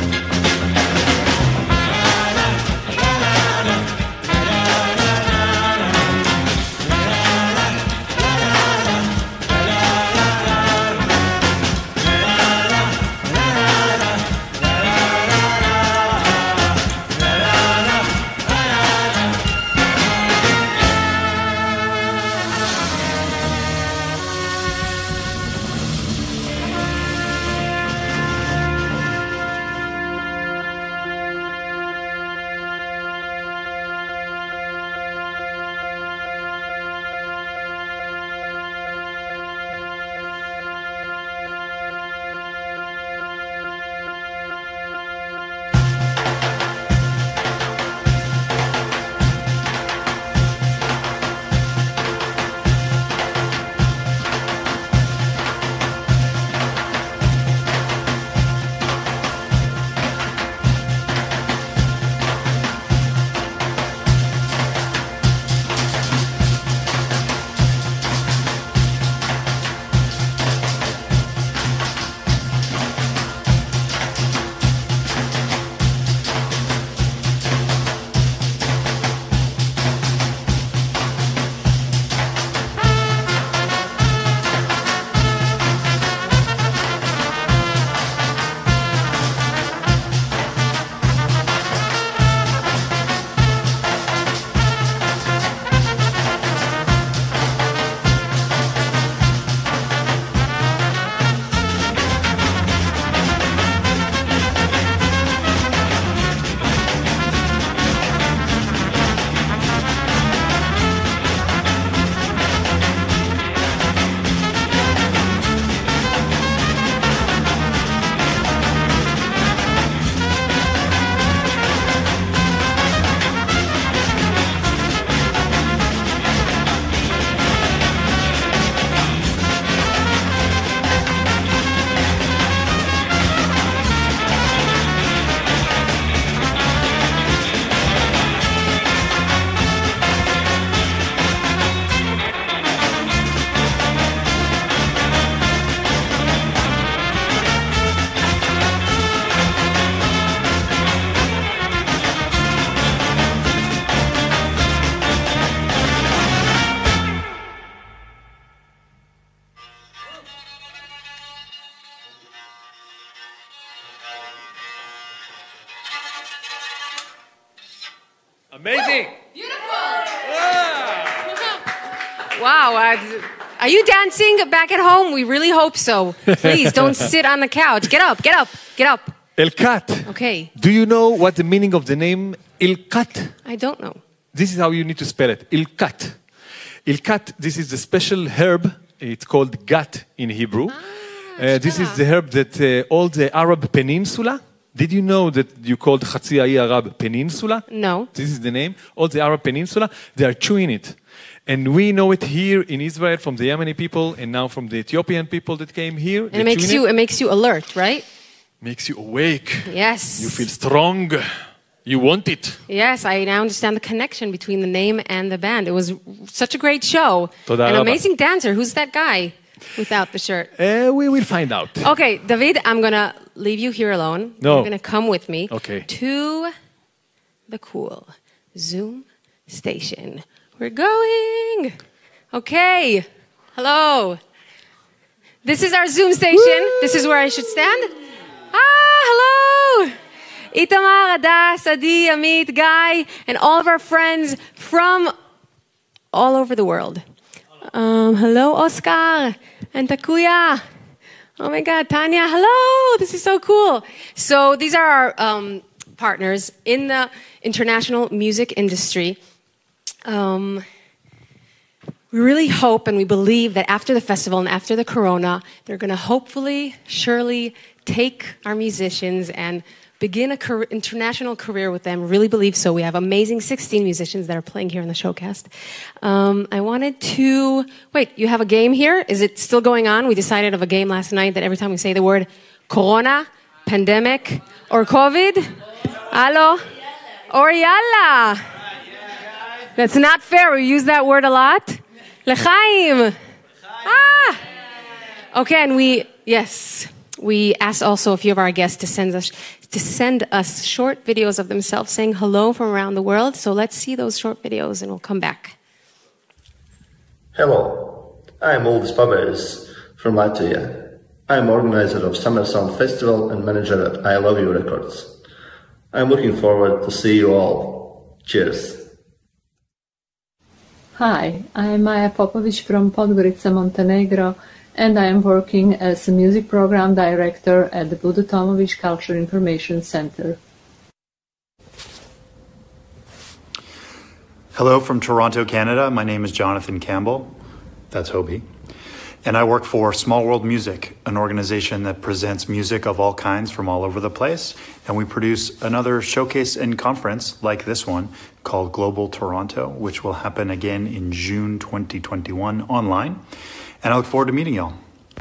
Amazing! Wow. Uh, are you dancing back at home? We really hope so. Please don't sit on the couch. Get up, get up, get up. Elkat. Okay. Do you know what the meaning of the name Ilkat? I don't know. This is how you need to spell it. Ilkat. Ilkat, this is a special herb. It's called gat in Hebrew. Ah, uh, this is the herb that uh, all the Arab peninsula Did you know that you called Chatzi Ha'i Arab Peninsula? No. This is the name. All the Arab Peninsula, they are chewing it. And we know it here in Israel from the Yemeni people and now from the Ethiopian people that came here. And it makes you, it. it makes you alert, right? Makes you awake. Yes. You feel strong. You want it. Yes, I now understand the connection between the name and the band. It was such a great show. Toda An raba. amazing dancer. Who's that guy without the shirt? Uh, we will find out. Okay, David, I'm going to leave you here alone. No. You're going to come with me Okay. to the cool Zoom station. We're going. Okay. Hello. This is our Zoom station. Woo! This is where I should stand. Ah, hello. Itamar, Adas, Adi, Amit, Guy, and all of our friends from all over the world. Um, hello, Oscar and Takuya. Oh my God, Tanya, hello. This is so cool. So these are our um, partners in the international music industry. Um, we really hope and we believe that after the festival and after the corona, they're going to hopefully, surely take our musicians and begin an career, international career with them. Really believe so. We have amazing sixteen musicians that are playing here in the showcast. Um, I wanted to... Wait, you have a game here? Is it still going on? We decided of a game last night that every time we say the word corona, pandemic, or COVID, hello, or yalla. That's not fair. We use that word a lot. L'chaim. Ah. Okay, and we, yes, we asked also a few of our guests to send us to send us short videos of themselves saying hello from around the world. So let's see those short videos and we'll come back. Hello, I'm Uldis Pabers from Latvia. I'm organizer of Summer Sound Festival and manager at I Love You Records. I'm looking forward to see you all. Cheers. Hi, I'm Maja Popovic from Podgorica, Montenegro, and I am working as a music program director at the Budo Tomovic Culture Information Center. Hello from Toronto, Canada. My name is Jonathan Campbell. That's Hobie. And I work for Small World Music, an organization that presents music of all kinds from all over the place. And we produce another showcase and conference like this one called Global Toronto, which will happen again in June twenty twenty-one online. And I look forward to meeting y'all.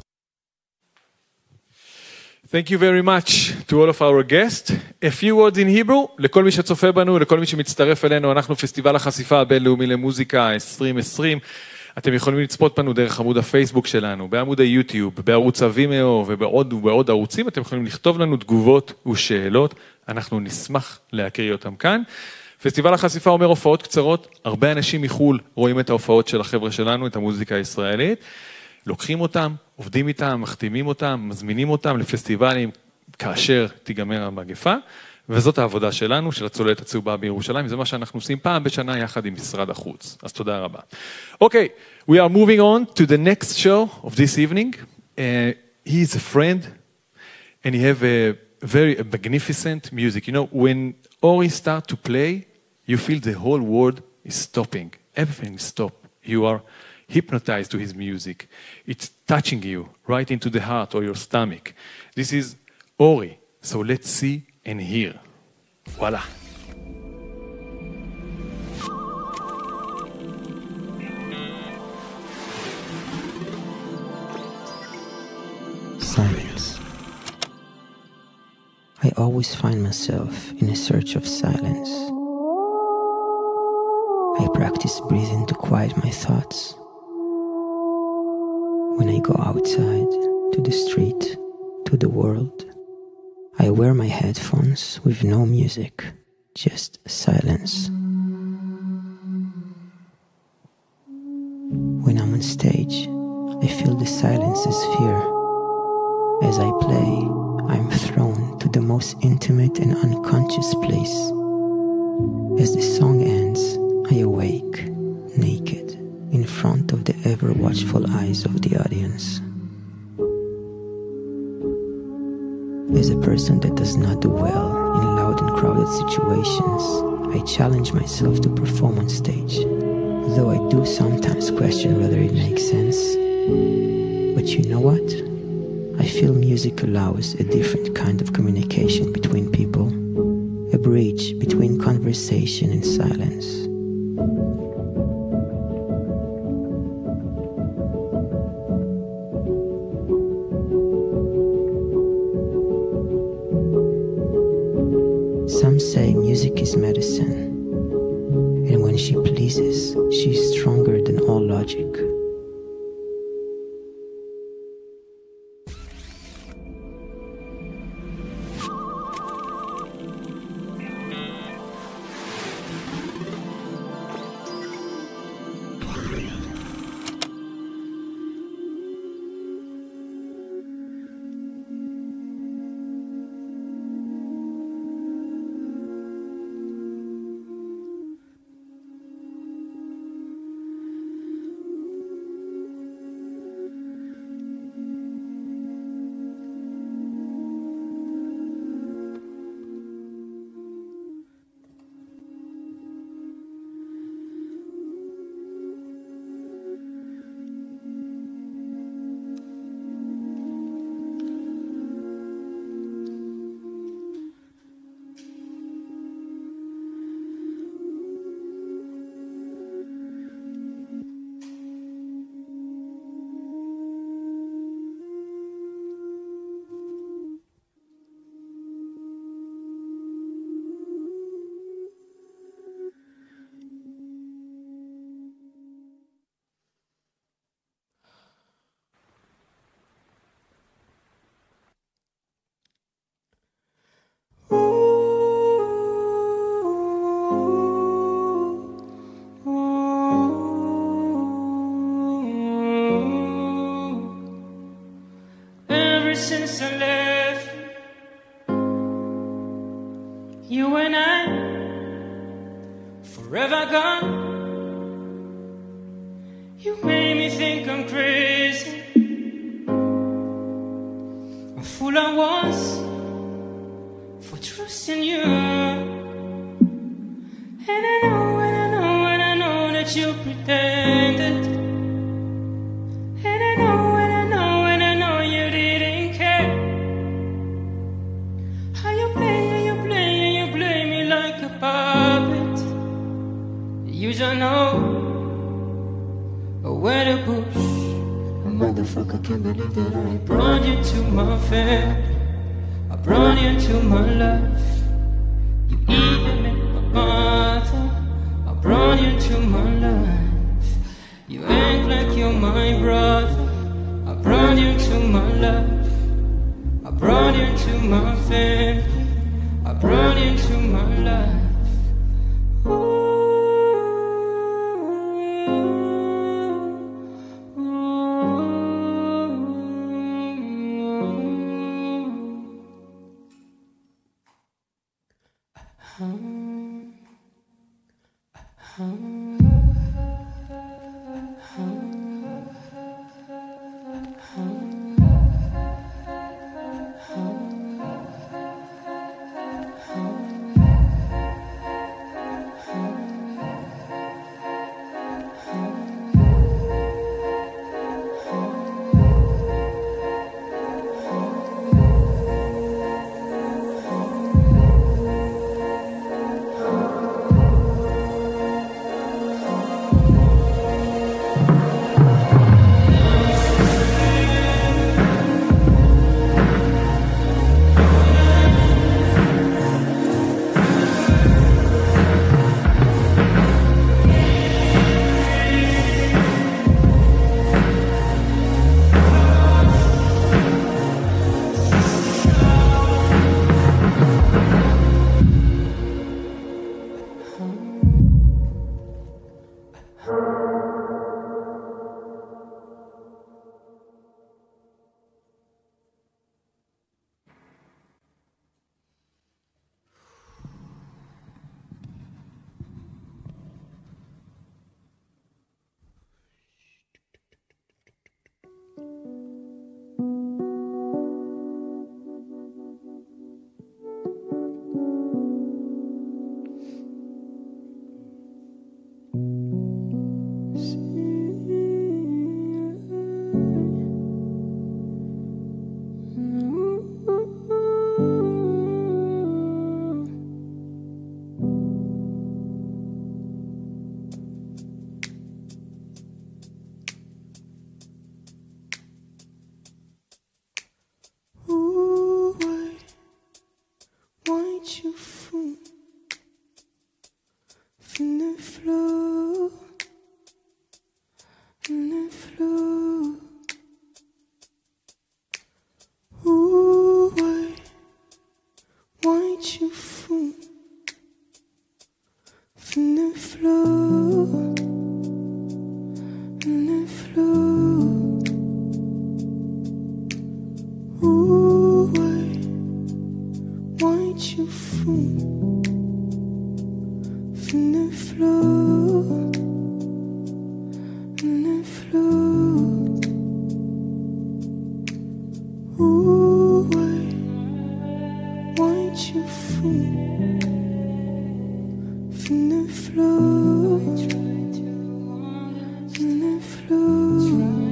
Thank you very much to all of our guests. A few words in Hebrew, לכל מי שצופה בנו, לכל מי שמצטרף אלינו, אנחנו פסטיבל החשיפה הבינלאומי למוזיקה עשרים עשרים. אתם יכולים לצפות בנו דרך עמוד הפייסבוק שלנו, בעמוד היוטיוב, בערוץ הווימאו ובעוד ובעוד ערוצים. אתם יכולים לכתוב לנו תגובות ושאלות, אנחנו נשמח להקריא אותם כאן. פסטיבל החשיפה אומר הופעות קצרות, הרבה אנשים מחול רואים את ההופעות של החבר'ה שלנו, את המוזיקה הישראלית, לוקחים אותם, עובדים איתם, מחתימים אותם, מזמינים אותם לפסטיבלים כאשר תיגמר המגפה, וזאת העבודה שלנו, של הצוללת הצהובה בירושלים, זה מה שאנחנו עושים פעם בשנה יחד עם משרד החוץ. אז תודה רבה. Okay, we are moving on to the next show of this evening. Uh, he is a friend, and he have a very a magnificent music. You know, when Ori start to play, you feel the whole world is stopping. Everything is stopped. You are hypnotized to his music. It's touching you right into the heart or your stomach. This is Ori. So let's see and hear. Voila. Silence. I always find myself in a search of silence. I practice breathing to quiet my thoughts. When I go outside, to the street, to the world, I wear my headphones with no music, just silence. When I'm on stage, I feel the silence as fear. As I play, I'm thrown to the most intimate and unconscious place. As the song ends, I awake, naked, in front of the ever-watchful eyes of the audience. As a person that does not do well in loud and crowded situations, I challenge myself to perform on stage, though I do sometimes question whether it makes sense. But you know what? I feel music allows a different kind of communication between people, a bridge between conversation and silence. Some say music is medicine, and when she pleases, she is stronger than all logic. Since I left you and I, forever gone. You made me think I'm crazy, a fool I was for trusting you. And I know, and I know, and I know that you pretended. And I know, and I know, and I know you didn't care. How you play, and you play, and you play me like a puppet. You don't know where to push. A motherfucker can't believe that I brought you to my family, I brought you to my life. You even met my mother, I brought you to my life. You act like you're my brother, I brought you to my life. I brought you to my family, I brought you to my life. Venez flow, venez flow. Ooh, why, why'd you fool? Venez flow, venez flow. Ooh, why, why'd you fool? Venez flow, venez flow. Ooh, why, why'd you fool? Venez flow, venez flow.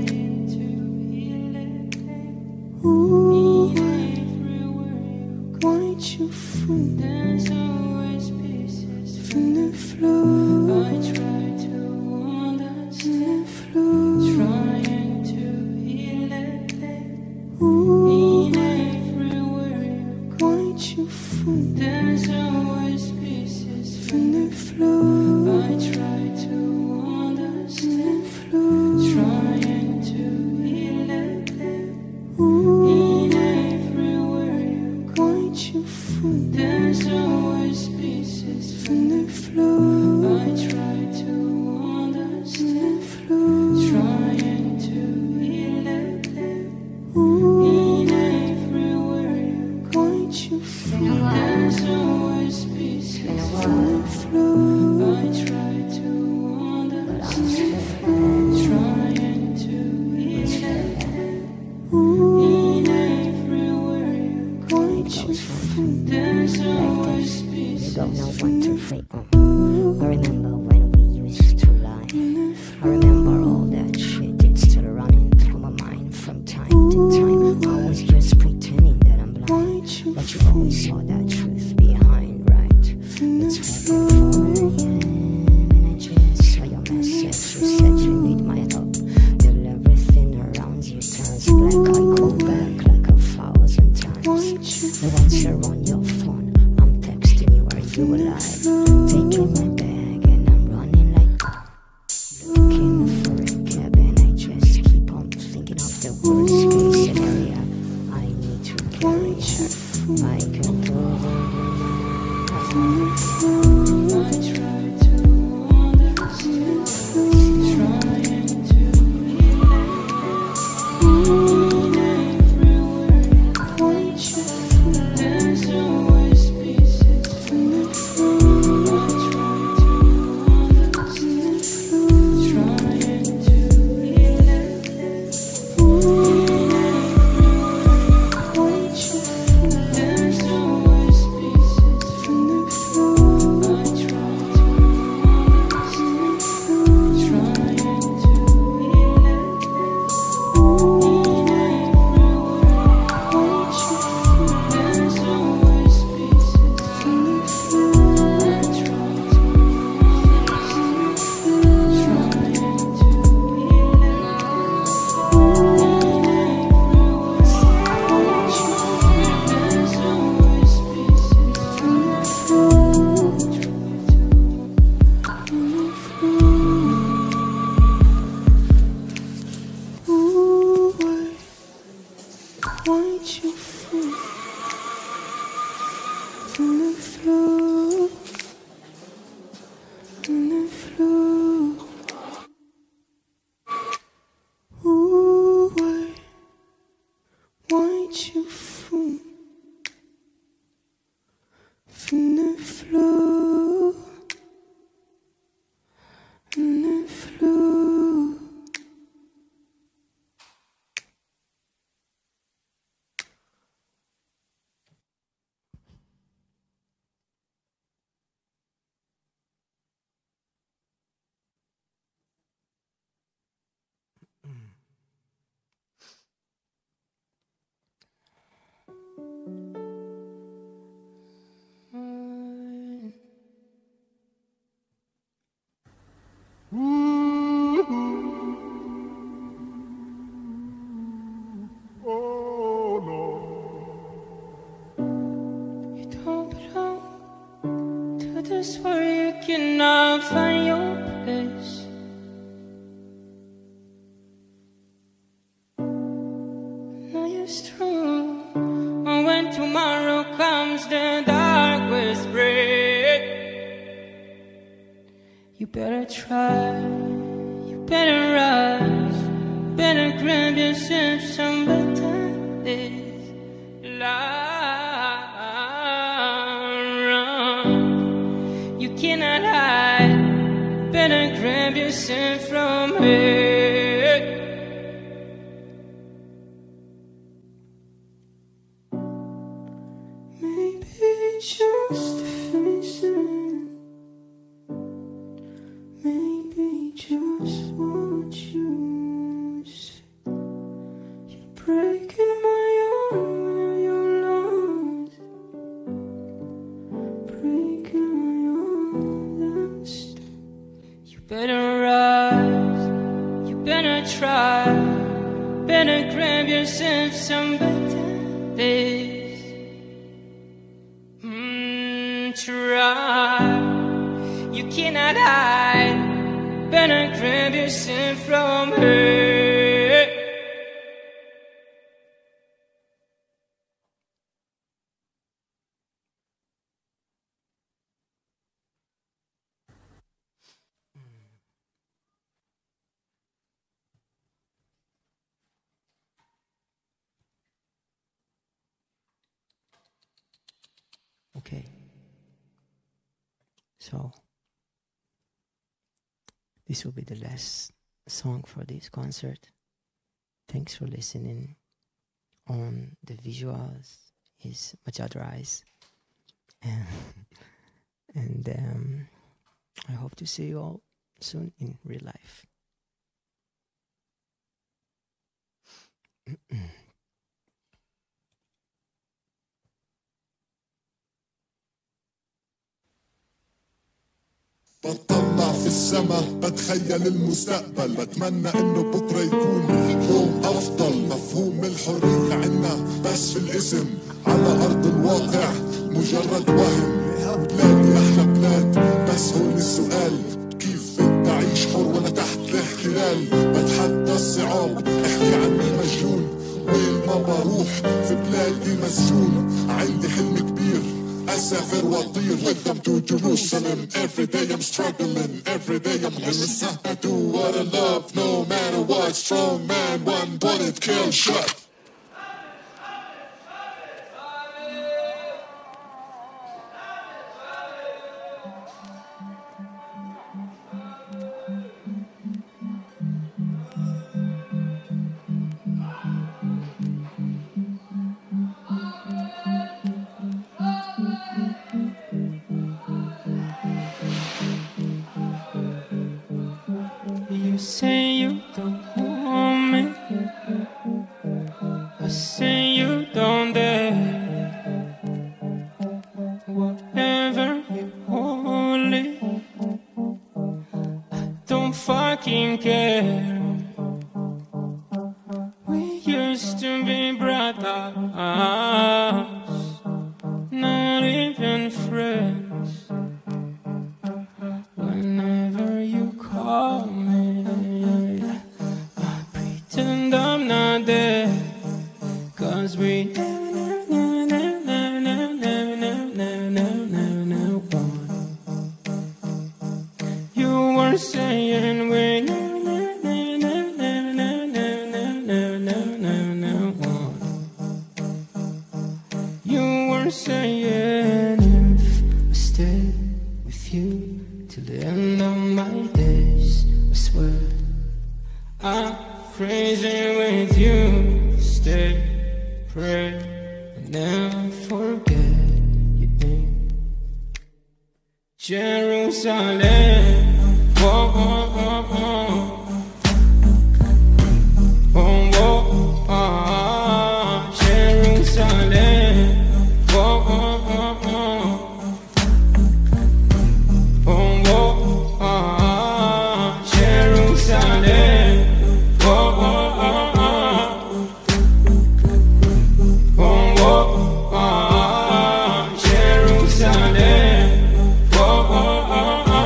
Ooh, why, why'd you fool? There's always pieces. Venez flow, I try to understand. Venez flow, trying to heal it. Ooh, everywhere you go, why'd you fool? There's always pieces. Venez flow, I try to understand. Venez flow, trying to heal it. Ooh, everywhere you go, why'd you fool? There's always pieces. Venez flow, I try to understand. Venez flow, trying to heal it. Ooh, everywhere you go, why'd you fool? There's always pieces. Venez flow, I try to understand. Trying to heal it. Ooh, everywhere you go, why'd you fool? There's always pieces. You don't know what to say. I remember when we used to lie. I remember all that shit. It's still running through my mind from time to time. I was just pretending that I'm blind, but you always saw that truth behind, right? It's what I'm for, yeah. And I just saw your message. You said you need my help. Till everything around you turns black. I call back like a thousand times. No answer on your phone. I'm texting you, are you alive? Taking my bag and I'm running like looking for a cab, and I just keep on thinking of the worst case scenario. I need to carry her. I can throw her. I try to understand, trying to heal it. Ooh, everywhere you go, there's always pieces. Venez flow, I try to understand, trying to heal it. Ooh, everywhere you go, there's always pieces. Venez flow, I try to understand, trying to heal it. Ooh, everywhere you go, there's always pieces. Venez flow, I try to Ooh, why, why'd you fool? Venez flow, venez flow. Ooh, why, why'd you fool? Venez flow, venez flow. cannot find your place. Now you're strong, and when tomorrow comes, the dark will spread. You better try, you better rise, better grab yourself some better days. You cannot hide, better grab yourself from it. Maybe just a face, maybe just what you say. You're breaking my arm when you're lost, breaking my arm. You better rise, you better try, better grab yourself some better days. Mm, try, you cannot hide, better grab yourself from her. Okay. So, this will be the last song for this concert. Thanks for listening. On the visuals is Majad Rise. And, and um, I hope to see you all soon in real life. بطلع في السما بتخيل المستقبل بتمنى انه بكره يكون يوم افضل مفهوم الحريه عنا بس في الاسم على ارض الواقع مجرد وهم بلادي احلى بلاد بس هون السؤال كيف انت عيش حر وانا تحت الاحتلال بتحدى الصعاب احكي عني مجنون وين ما بروح في بلادي مسجون عندي حلم كبير أسافر وأطير Welcome to Jerusalem Every day I'm struggling Every day I'm listening I do what I love No matter what Strong man One bullet kill shot You say you don't want me I say you don't dare Whatever you holy I don't fucking care We used to be brothers Not even friends Whenever you call me I pretend I'm not there Cause we never, never, never, never, never, never, never, never, never, never won You were saying we never, never, never, never, never, never, never, never, never, never won You were saying if I stay with you till the end of my days I swear I'm crazy with you Stay, pray, and never forget your name Jerusalem oh, oh, oh, oh. Oh, oh, oh, Jerusalem oh, oh, oh, oh. Oh, oh, oh, Jerusalem. Oh, oh, oh, oh. Oh, oh, oh, Jerusalem. Oh, oh, oh, oh.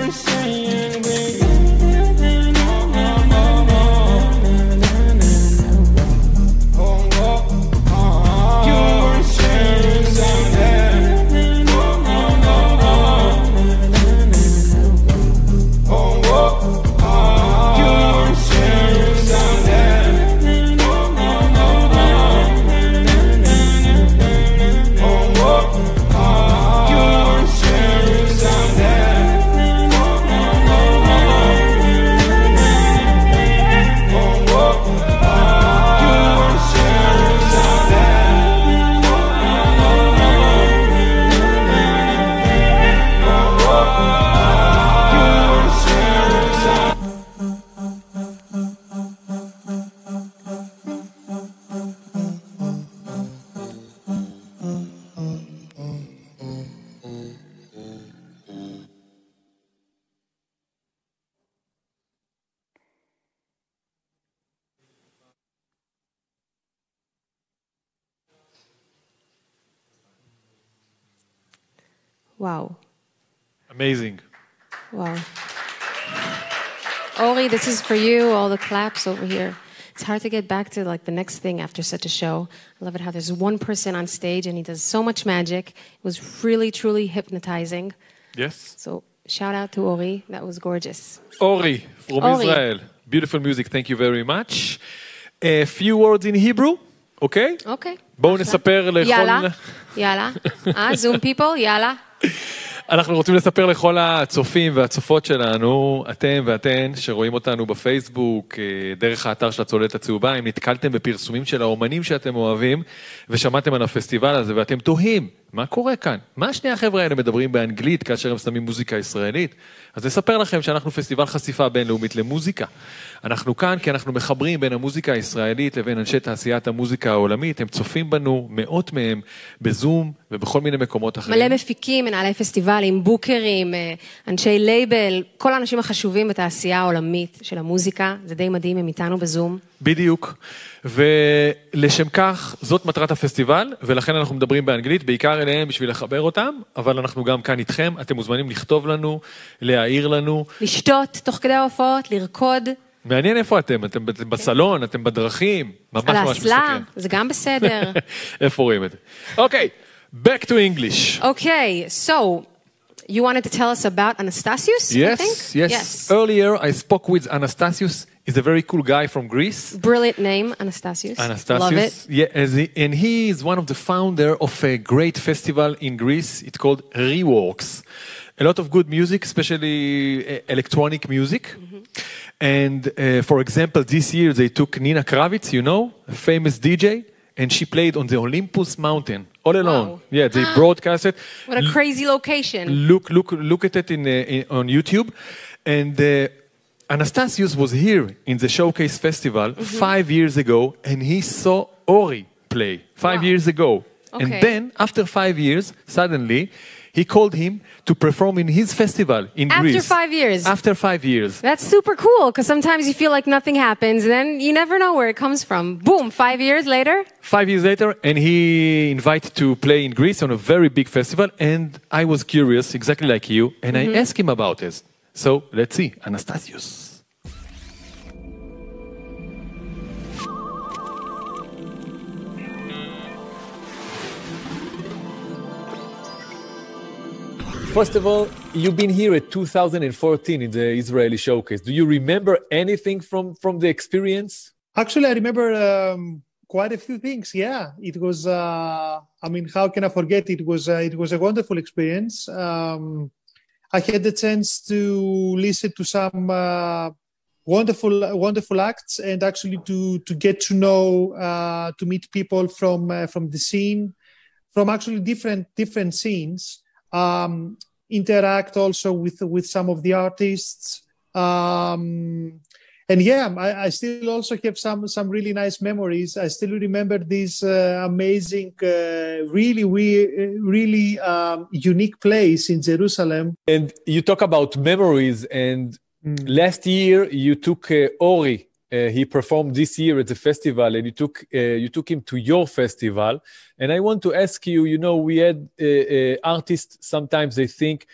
were saying we Wow. Amazing. Wow. Ori, this is for you, all the claps over here. It's hard to get back to like the next thing after such a show. I love it how there's one person on stage and he does so much magic. It was really, truly hypnotizing. Yes. So shout out to Ori. That was gorgeous. Ori from Ori. Israel. Beautiful music. Thank you very much. A few words in Hebrew, okay? Okay. בואו נספר לכל... יאללה, יאללה. אה, זום פיפול, יאללה. אנחנו רוצים לספר לכל הצופים והצופות שלנו, אתם ואתן, שרואים אותנו בפייסבוק, דרך האתר של הצוללת הצהובה, אם נתקלתם בפרסומים של האומנים שאתם אוהבים, ושמעתם על הפסטיבל הזה, ואתם תוהים, מה קורה כאן? מה שני החבר'ה האלה מדברים באנגלית, כאשר הם שמים מוזיקה ישראלית? אז נספר לכם שאנחנו פסטיבל חשיפה בינלאומית למוזיקה. אנחנו כאן כי אנחנו מחברים בין המוזיקה הישראלית לבין אנשי תעשיית המוזיקה העולמית, הם צופים בנו, מאות מהם, בזום ובכל מיני מקומות אחרים. מלא מפיקים, מנהלי פסטיבלים, בוקרים, אנשי לייבל, כל האנשים החשובים בתעשייה העולמית של המוזיקה, זה די מדהים, הם איתנו בזום. בדיוק, ולשם כך זאת מטרת הפסטיבל, ולכן אנחנו מדברים באנגלית, בעיקר אליהם בשביל לחבר אותם, אבל אנחנו גם כאן איתכם, אתם מוזמנים לכתוב לנו, להעיר לנו. לשתות תוך כדי ההופעות, לרקוד. מעניין איפה אתם, אתם בסלון, אתם בדרכים, ממש ממש מסתכל. על האסלה, זה גם בסדר. איפה רואים את זה? אוקיי, back to English. Okay, so you wanted to tell us about Anastasius, yes, I think? Yes, yes. Earlier I spoke with Anastasius. He's a very cool guy from Greece. Brilliant name, Anastasius. Anastasius. Love it. Yeah, as he, and he is one of the founder of a great festival in Greece. It's called Reworks. A lot of good music, especially uh, electronic music. Mm-hmm. And uh, for example, this year they took Nina Kravitz, you know, a famous D J, and she played on the Olympus mountain all alone. Wow. Yeah, they broadcast it. What a crazy location. Look, look, look at it in, uh, in on YouTube. And uh, Anastasius was here in the Showcase Festival mm-hmm. five years ago, and he saw Ori play five wow. years ago. Okay. And then, after five years, suddenly, he called him to perform in his festival in After Greece. After five years? After five years. That's super cool, because sometimes you feel like nothing happens, and then you never know where it comes from. Boom, five years later? Five years later, and he invited to play in Greece on a very big festival, and I was curious, exactly like you, and mm-hmm. I asked him about it. So, let's see, Anastasius. First of all, you've been here at two thousand fourteen in the Israeli Showcase. Do you remember anything from, from the experience? Actually, I remember um, quite a few things. Yeah, it was. Uh, I mean, how can I forget? It was. Uh, it was a wonderful experience. Um, I had the chance to listen to some uh, wonderful, wonderful acts, and actually to to get to know, uh, to meet people from uh, from the scene, from actually different different scenes. Um, interact also with with some of the artists, um, and yeah, I, I still also have some some really nice memories. I still remember this uh, amazing, uh, really we, really um, unique place in Jerusalem. And you talk about memories, and mm. last year you took uh, Ori. Uh, he performed this year at the festival, and you took uh, you took him to your festival. And I want to ask you, you know, we had uh, uh, artists, sometimes they think,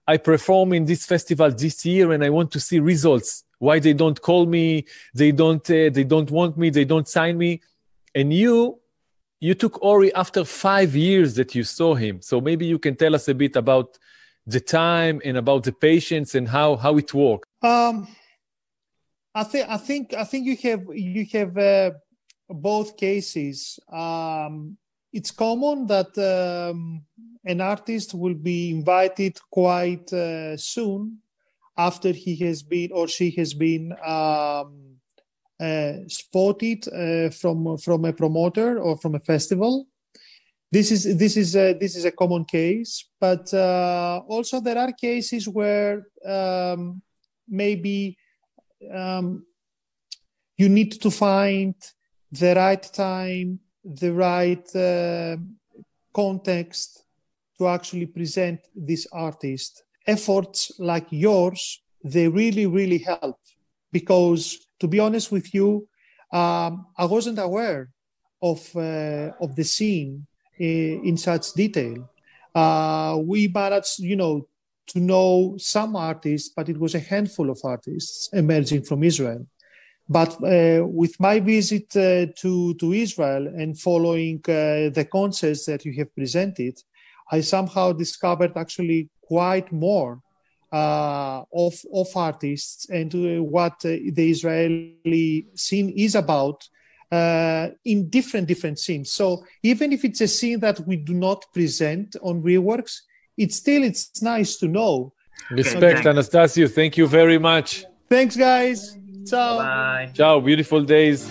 I perform in this festival this year and I want to see results. Why they don't call me? They don't, uh, they don't want me. They don't sign me. And you, you took Ori after five years that you saw him. So maybe you can tell us a bit about the time and about the patience and how, how it worked. Um, I think I think I think you have you have uh, both cases. Um, it's common that um, an artist will be invited quite uh, soon after he has been or she has been um, uh, spotted uh, from from a promoter or from a festival. This is this is a, this is a common case, but uh, also there are cases where um, maybe um, you need to find the right time, the right uh, context to actually present this artist. Efforts like yours, they really, really help because, to be honest with you, um, I wasn't aware of uh, of the scene in, in such detail. Uh, we managed, you know, to know some artists, but it was a handful of artists emerging from Israel. But uh, with my visit uh, to, to Israel and following uh, the concerts that you have presented, I somehow discovered actually quite more uh, of, of artists and uh, what uh, the Israeli scene is about uh, in different, different scenes. So even if it's a scene that we do not present on Reworks, it's still, it's nice to know. Respect, okay. Anastasio. Thank you very much. Thanks, guys. Ciao. Bye. Ciao. Beautiful days.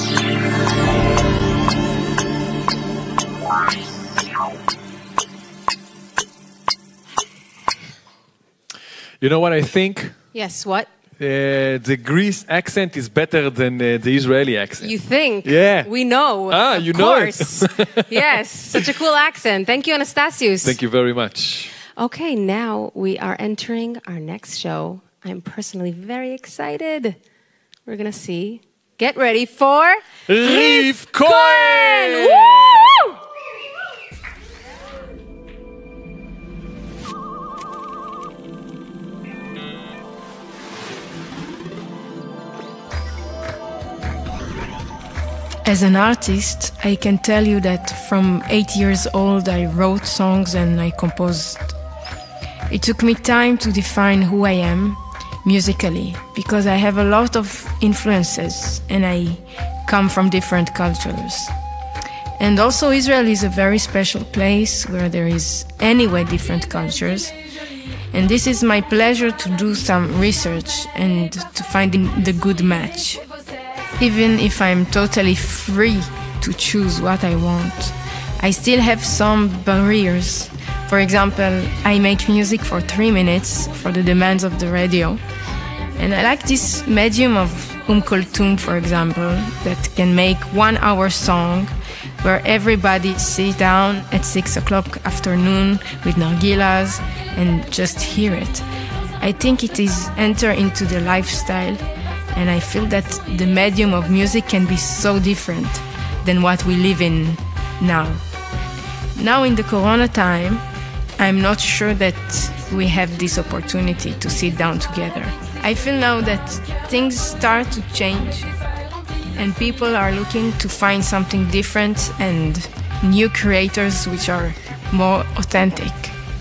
You know what I think? Yes, what? Uh, the Greece accent is better than uh, the Israeli accent. You think? Yeah. We know. Ah, of you know course. it. Yes, such a cool accent. Thank you, Anastasius. Thank you very much. Okay, now we are entering our next show. I'm personally very excited. We're going to see. Get ready for... Riv Cohen! Woo! As an artist, I can tell you that from eight years old, I wrote songs and I composed. It took me time to define who I am musically, because I have a lot of influences and I come from different cultures. And also Israel is a very special place where there is anyway different cultures. And this is my pleasure to do some research and to find the good match. Even if I'm totally free to choose what I want, I still have some barriers. For example, I make music for three minutes for the demands of the radio. And I like this medium of Um Kulthum, for example, that can make one hour song where everybody sit down at six o'clock afternoon with nargilas and just hear it. I think it is enter into the lifestyle, and I feel that the medium of music can be so different than what we live in now. Now in the Corona time, I'm not sure that we have this opportunity to sit down together. I feel now that things start to change and people are looking to find something different and new creators which are more authentic.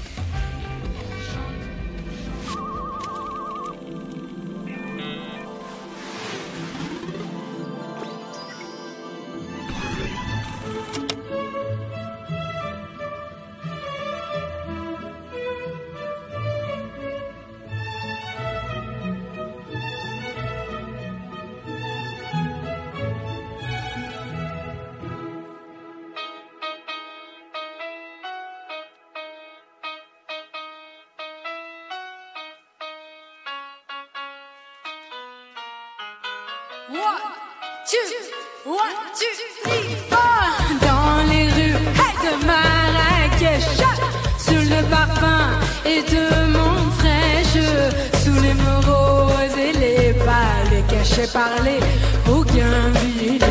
Dans les rues de Marrakech, sous le parfum et de mon fraîche, sous les roses et les pales cachés par les bougainvilliers.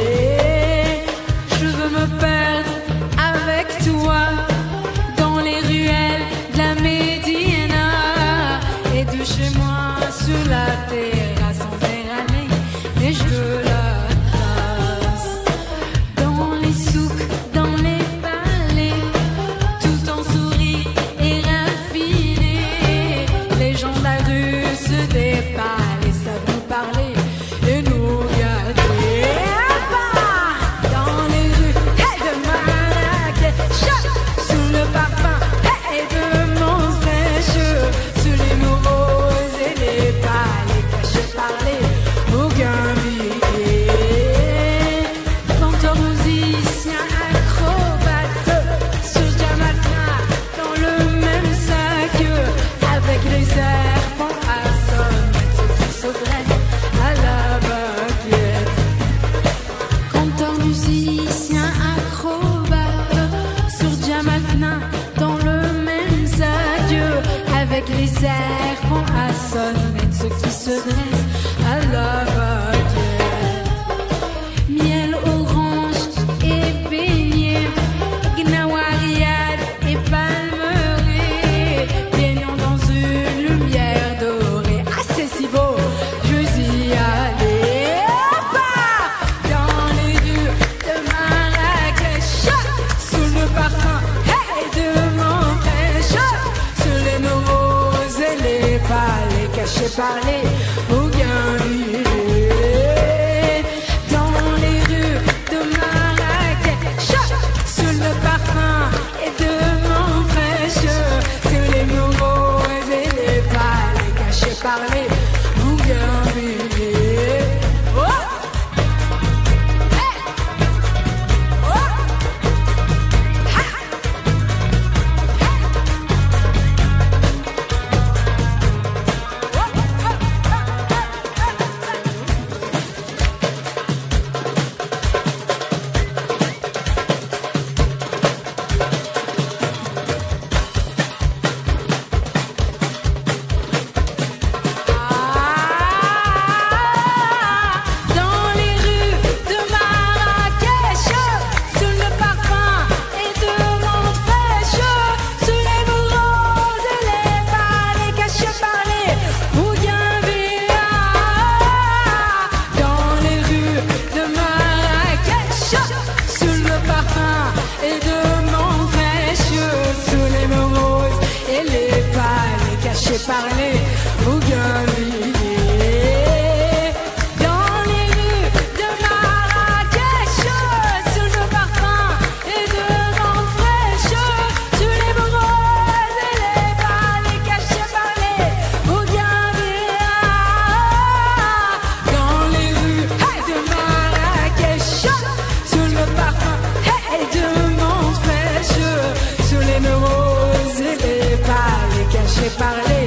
Je veux me perdre avec toi dans les ruelles de la Médina. moi sur la terrasse en verre aller, et je veux la tasse. Dans les souks, dans les palais, tout en sourire et raffiné, les gens de la rue se dépalent et savent nous parler et nous gâter. Dans les rues hey, de Marrakech, sous le parfum hey, de mon fraîche, sous les mots roses et les palais cachés par les bougainvilliers. Chanteurs, musiciens, acrobates, sur Jamaica, dans le même sac, avec les serpents à sonnette, ceux qui se dressent à la baguette. Chanteurs, musiciens, acrobates, sur Jamaica, dans le même sac, avec les serpents à sonnette, ceux qui se dressent à la baguette. Miel, orange et beignet, gnawa-riad et palmeraie, baignant dans une lumière dorée. Ah, c'est si beau, je veux y aller. Dans les rues de Marrakech, sous le parfum hey, de mon fraîche, sous les mots roses et les palais cachés par les bougainvilliers. Dans les rues de Marrakech, sous le parfum et de mon fraîche, sous les mots roses et les palais cachés par les bougainvilliers. Oh! Hey! Oh! Ha! Dans les rues de Marrakech, sous le parfum et de mon fraîche, sous les mots roses et les palais cachés par les bougainvilliers. Dans les rues de Marrakech, sous le parfum et de mon fraîche, sous les mots roses et les palais cachés par les bougainvilliers. Dans les rues de Marrakech, sous le parfum et de mon fraîche, sous les mots roses et les palais cachés par les bougainvilliers. Dans les rues hey, de Marrakech, sous le parfum hey, de mon fraîche, sous les mots roses et les palais cachés par les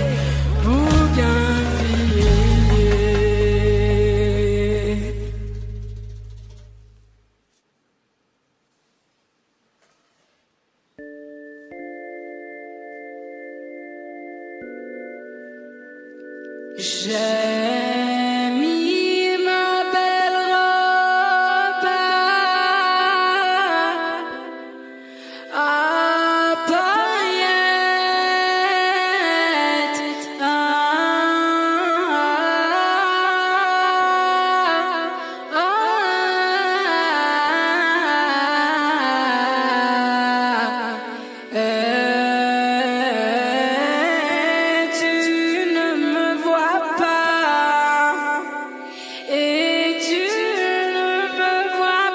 bougainvilliers. J'ai mis ma belle robe à paillettes, et tu ne me vois pas, et tu ne me vois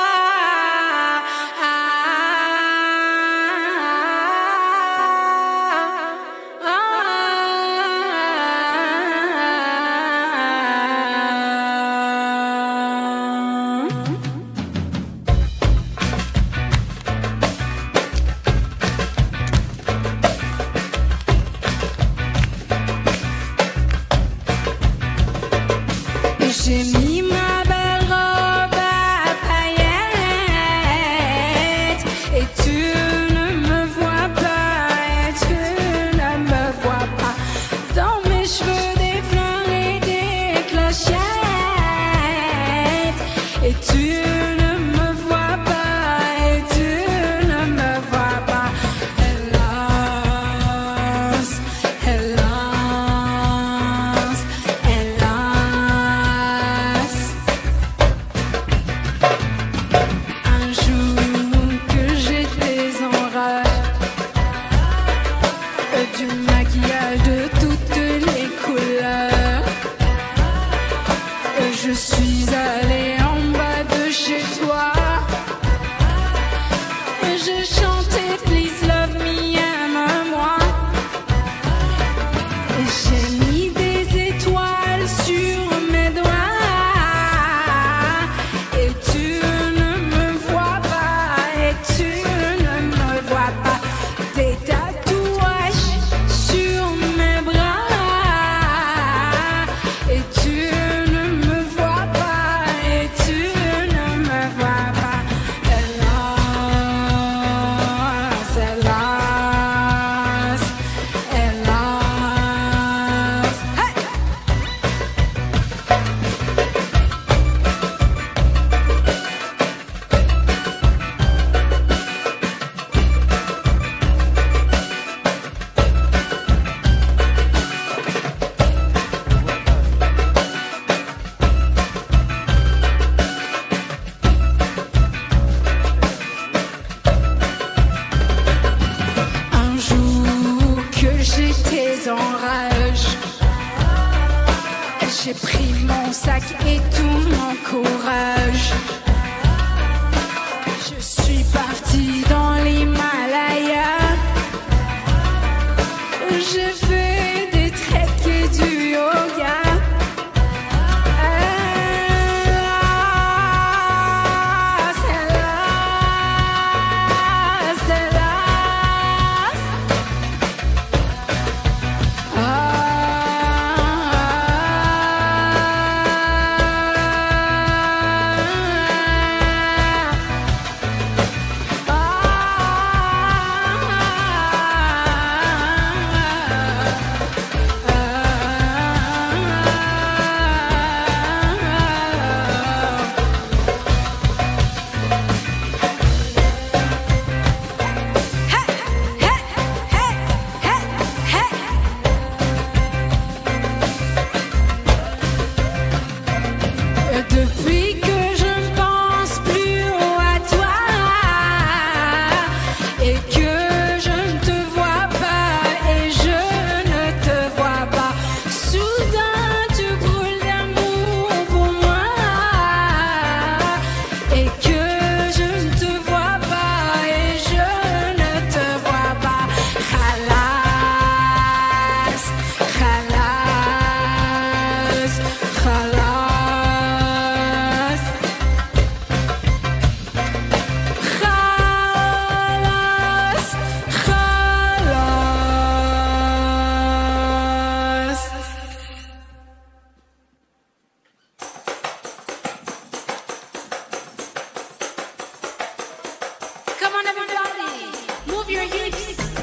pas. J'ai mis ma belle robe à paillettes, et tu ne me vois pas, et tu ne me vois pas. Dans mes cheveux des fleurs et des clochettes, et tu ne me vois pas, et tu ne me vois pas. Hélas, hélas. J'ai pris mon sac et tout mon courage. Je suis partie dans l'Himalaya. J'ai fait des treks et du yoga. Depuis que je ne pense plus à toi et que je ne te vois pas et je ne te vois pas, soudain tu brûles d'amour pour moi et que je ne te vois pas et je ne te vois pas. Khalas, khalas, khalas. Come on, everybody, move your hips.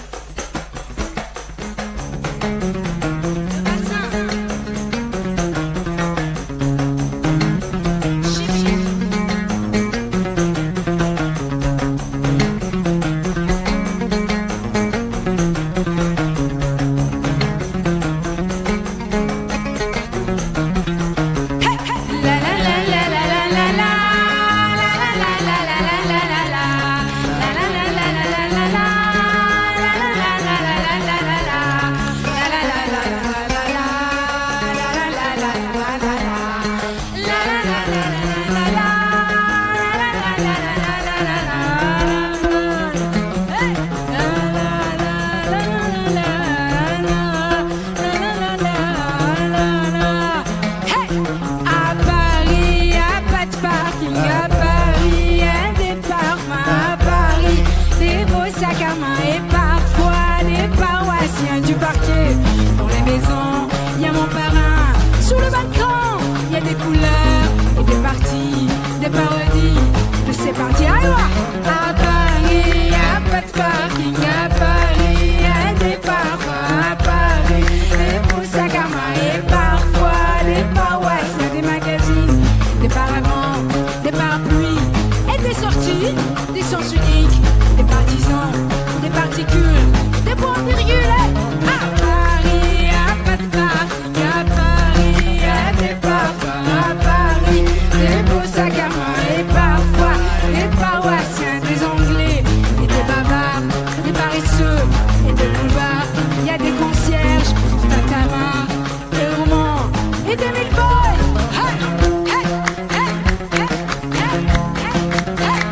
À Paris, y'a pas de parking. À Paris, y'a des parfums. À Paris, des beaux sacs à main et parfois des paroissiens du parquet. Dans les maisons, y'a mon parrain. Sur le balcon, y'a des couleurs et des parties, des parodies de ces parties. Allez, à Paris, y'a pas de parking. À Paris, y'a des parfums. À Paris, des beaux sacs à main et parfois des paroissiens, des magazines, des paravents, des parapluies et des sorties, des sens uniques, des partisans, des particules, des points virgules. À Paris, y'a pas de parking. À Paris, y'a des parfums. À Paris, des beaux sacs à main et parfois des paroissiens, des anglais et des bavards, des paresseux et des boulevards. Y'a des concierges, des tabacs, des romans et des mille boys. Hey, hey, hey, hey, hey, hey, hey.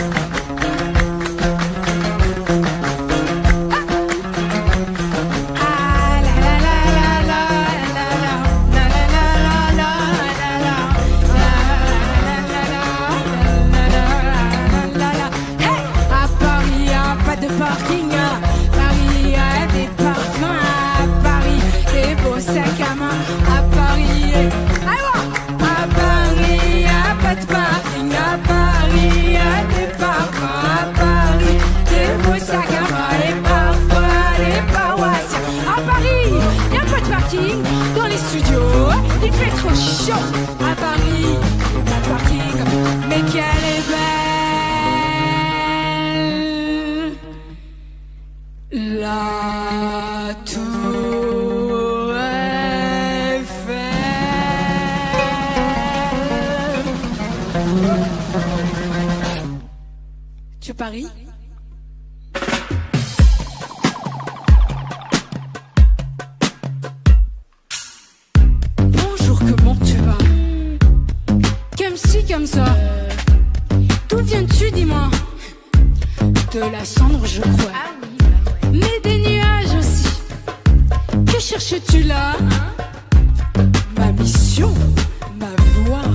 Ah la la la la la la la la la la la la la. Hey, à Paris, y'a pas de parking. À Paris, y'a des parfums. À Paris, des beaux sacs à main. À Paris, alors, à Paris, y'a pas de parking. À Paris, y'a des parfums. À Paris, des beaux sacs à main et parfois des paroissiens. À Paris, y'a pas de parking. Dans les studios, il fait trop chaud. À Paris, pas de parking, mais qu'elle est belle. La tour Eiffel. Tu paries? Bonjour, comment de la cendre, je crois. Mais des nuages aussi. Que cherches-tu là? Ma mission, ma voix.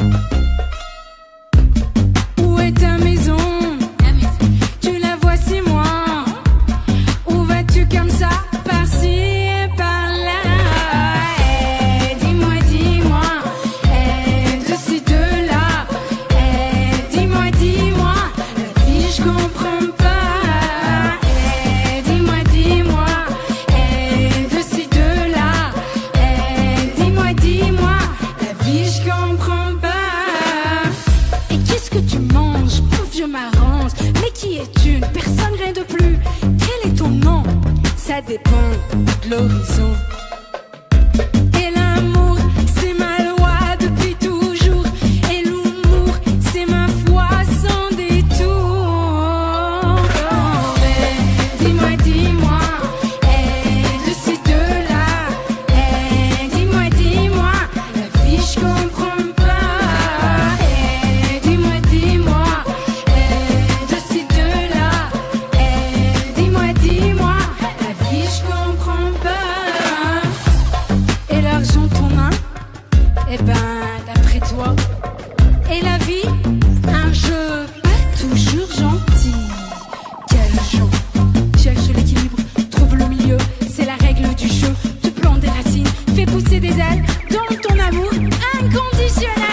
Où est ta maison? Tu la vois si moi. Où vas-tu comme ça? Par-ci et par-là. Eh, dis-moi, dis-moi. Eh, de ci, de là. Eh, dis-moi, dis-moi. La vie, je comprends pas. Eh, dis-moi, dis-moi. Eh, de ci, de là. Eh, dis-moi, dis-moi. La vie, je comprends pas. Et qu'est-ce que tu manges? Pouf, je m'arrange. Mais qui es-tu? Une personne, rien de plus. Quel est ton nom? Ça dépend de l'horizon. Et l'amour, c'est ma loi depuis toujours. Et l'humour, c'est ma foi sans détour. Oh, eh, dis-moi, dis-moi. Eh, de ci, de là. Eh, dis-moi, dis-moi. La vie, je comprends pas. Eh, dis-moi, dis-moi. Eh, de ci, de là. Eh, dis-moi, dis-moi. La vie, je comprends pas. Et l'argent, ton main? Eh ben, d'après toi. Et la vie? Un jeu pas toujours gentil. Quel jeu? Cherche l'équilibre, trouve le milieu. C'est la règle du jeu. Tu plantes des racines, fais pousser des ailes. Donne ton amour inconditionnel.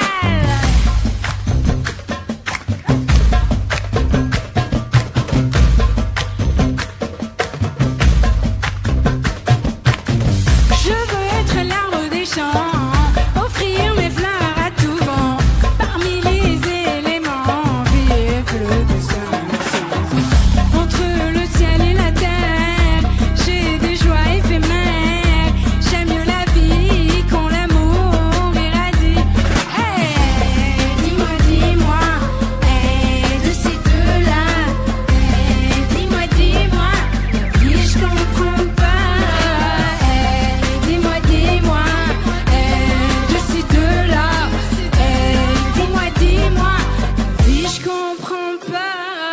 Je veux être l'arbre des champs, offrir mes fleurs à tout vent. Parmi les éléments, vivre le dessin. Entre le ciel et la terre, j'ai des joies éphémères. J'aime mieux la vie quand l'amour irradie. Hey, dis-moi, dis-moi, hey, de ci, de là. Hey, dis-moi, dis-moi, la vie, je comprends pas. Hey, dis-moi, dis-moi, hey, de ci, de là. Hey, dis-moi, dis-moi, la vie, je comprends pas.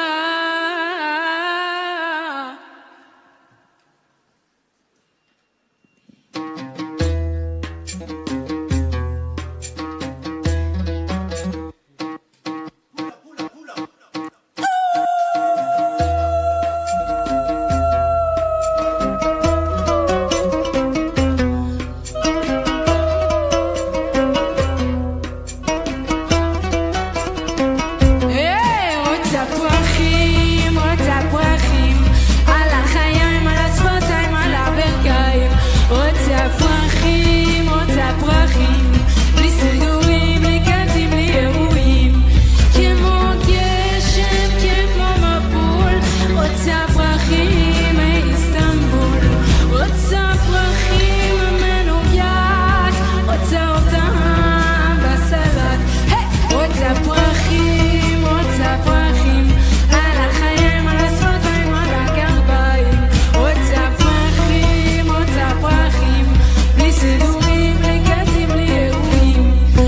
Hey, רוצה פרחים, רוצה פרחים, על החיים, על השפתיים, על הברכיים. רוצה פרחים, רוצה פרחים, בלי סידורים, בלי קדים, בלי אירועים. כמו גשם, כמו מבול. רוצה פרחים מאיסטנבול. רוצה פרחים מנויק, רוצה אותם בסלט. היי! רוצה פרחים, רוצה פרחים, על החיים, על השפתיים, על הגרביים. רוצה פרחים, רוצה פרחים, בלי סידורים, בלי קדים, בלי אירועים.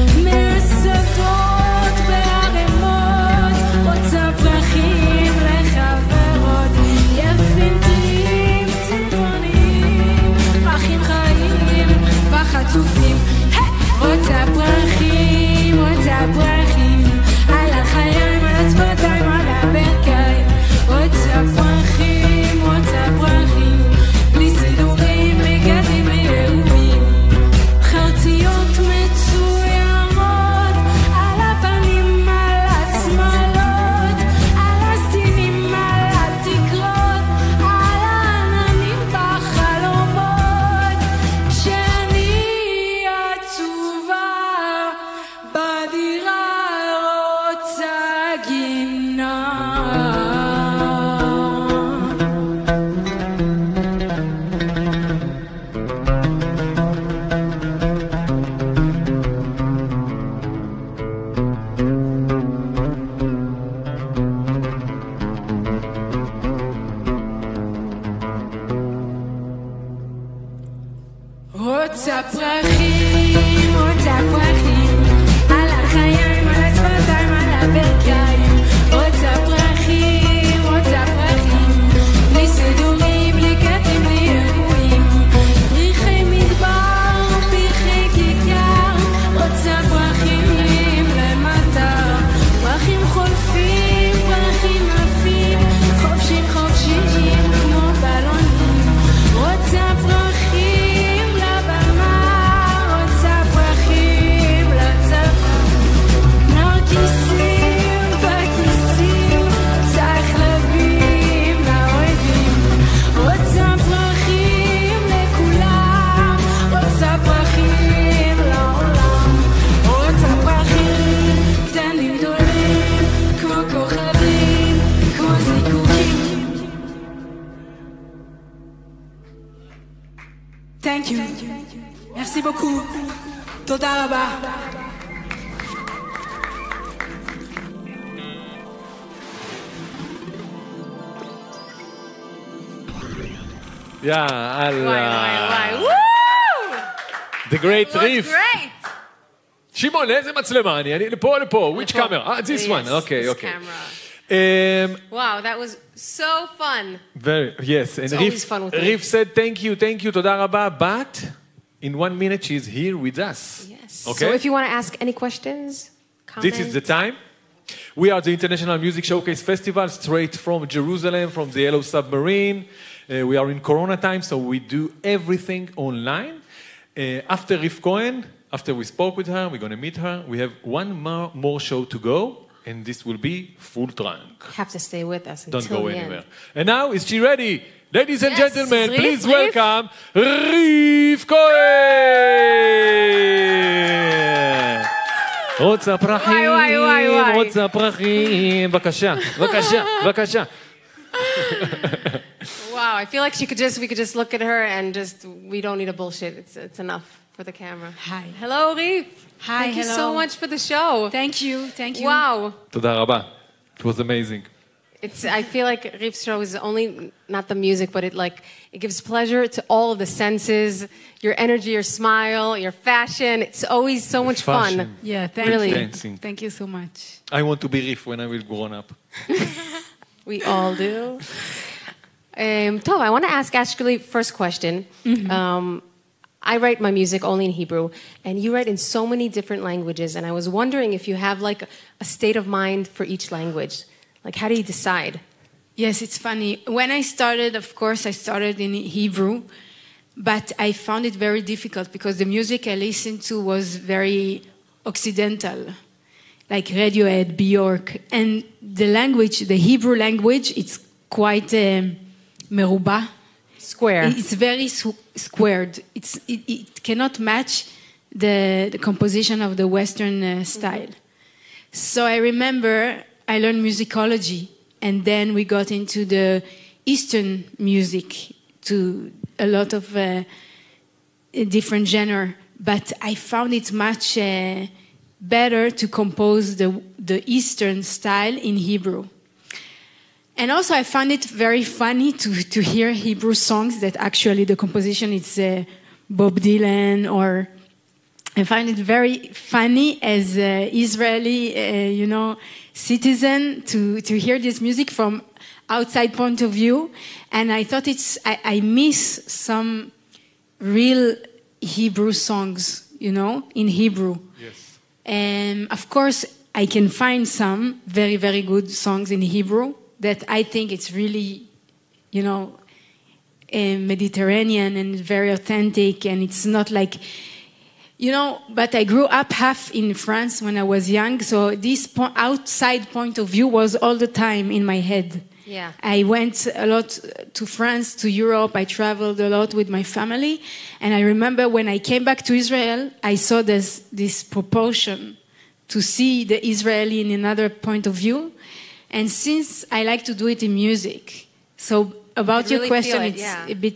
מהשדות בערימות, רוצה פרחים לחברות. יפים טריים, צבעוניים, פרחים חיים וחצופים. היי! רוצה פרחים, רוצה פרחים, על החיים, על השפתיים, על הברכיים. רוצה פרחים, רוצה פרחים, בלי סידורים, בלי קדים, בלי אירועים. חרציות מצוירות, על הפנים, על השמאלות, על הסדינים, על התקרות, על העננים בחלומות. כשאני עצובה בדירה, רוצה גינה. רוצה פרחים, רוצה פרחים, על החיים, על השפתיים, על הברכיים. רוצה פרחים, רוצה פרחים. beaucoup. תודה רבה. יאללה. Woo! The Great It was Riff. great. שמעון, לאיזה מצלמה אני? אני לפה, לפה. Which camera? Ah, this one. Yes, Okay, this okay. camera. Um, Wow, that was so fun. very, yes. And It's Riff, always fun with Riff Riff. said thank you, thank you, תודה רבה, but in one minute she's here with us. Yes. Okay? So if you want to ask any questions, comment. This is the time. We are the International Music Showcase Festival, straight from Jerusalem, from the Yellow Submarine. Uh, we are in Corona time, so we do everything online. Uh, after Riff Cohen, after we spoke with her, we're going to meet her. We have one more, more show to go, and this will be full trunk. Have to stay with us until Don't go the anywhere. end. And now, is she ready? Ladies and Yes, gentlemen, Riff, please Riff. welcome Riff Cohen! רוצה פרחים, וואי, וואי, וואי. רוצה פרחים, בבקשה, בבקשה, בבקשה. Wow, I feel like she could just we could just look at her and just we don't need a bullshit. It's it's enough for the camera. Hi. Hello, Riff. Hi, Thank you hello. so much for the show. Thank you, thank you. Wow. תודה רבה. It was amazing. It's I feel like Riff's show is only not the music, but it like it gives pleasure to all of the senses, your energy, your smile, your fashion. It's always so much fashion. fun. Yeah, thank Really. you. Dancing. Thank you so much. I want to be Riff when I will grown up. We all do. Um, Tov, I want to ask actually first question. Um, I write my music only in Hebrew, and you write in so many different languages. And I was wondering if you have like a state of mind for each language. Like, how do you decide? Yes, it's funny. When I started, of course, I started in Hebrew, but I found it very difficult because the music I listened to was very Occidental, like Radiohead, Bjork, and the language, the Hebrew language, it's quite um, merubah. Square. It's very su- squared. It's, it, it cannot match the, the composition of the Western uh, style. So I remember I learned musicology, and then we got into the Eastern music, to a lot of uh, different genre. But I found it much uh, better to compose the, the Eastern style in Hebrew. And also I found it very funny to, to hear Hebrew songs that actually the composition is uh, Bob Dylan, or I find it very funny as an Israeli, uh, you know, citizen to, to hear this music from outside point of view. And I thought it's, I, I miss some real Hebrew songs, you know, in Hebrew. Yes. And of course, I can find some very, very good songs in Hebrew that I think it's really, you know, uh, Mediterranean and very authentic, and it's not like, you know, but I grew up half in France when I was young, so this po- outside point of view was all the time in my head. Yeah. I went a lot to France, to Europe. I traveled a lot with my family. And I remember when I came back to Israel, I saw this, this proportion to see the Israeli in another point of view. And since I like to do it in music, so about You your really question, feel it, it's yeah. a bit...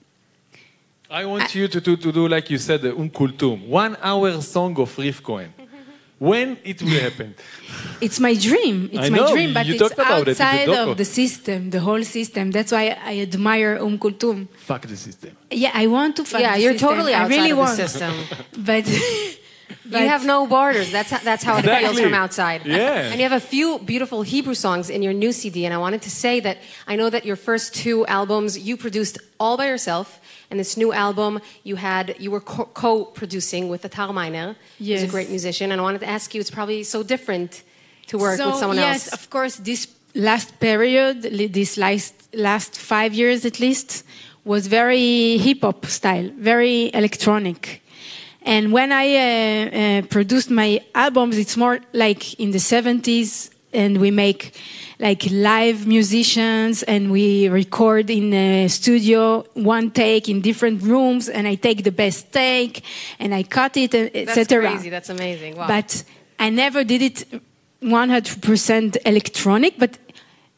I want you to, to, to do, like you said, the Um Kultum. One hour song of Riff Cohen. When it will happen? It's my dream. It's I my know, dream, but you it's talked about it in the outside doco. of the system, the whole system. That's why I admire Um Kultum. Fuck the system. Yeah, I want to fuck Yeah, the you're system. totally I outside really of the want. system. But, but You have no borders. That's how, that's how it feels Exactly. from outside. Yeah. And you have a few beautiful Hebrew songs in your new C D. And I wanted to say that I know that your first two albums you produced all by yourself. And this new album you had, you were co- co-producing with Atar Miner, who's Yes. a great musician. And I wanted to ask you, it's probably so different to work so, with someone yes, else. of course, this last period, li- this last, last five years at least, was very hip-hop style, very electronic. And when I uh, uh, produced my albums, it's more like in the seventies, and we make like live musicians, and we record in a studio, one take in different rooms, and I take the best take, and I cut it, et That's cetera. crazy. That's amazing. Wow. But I never did it one hundred percent electronic, but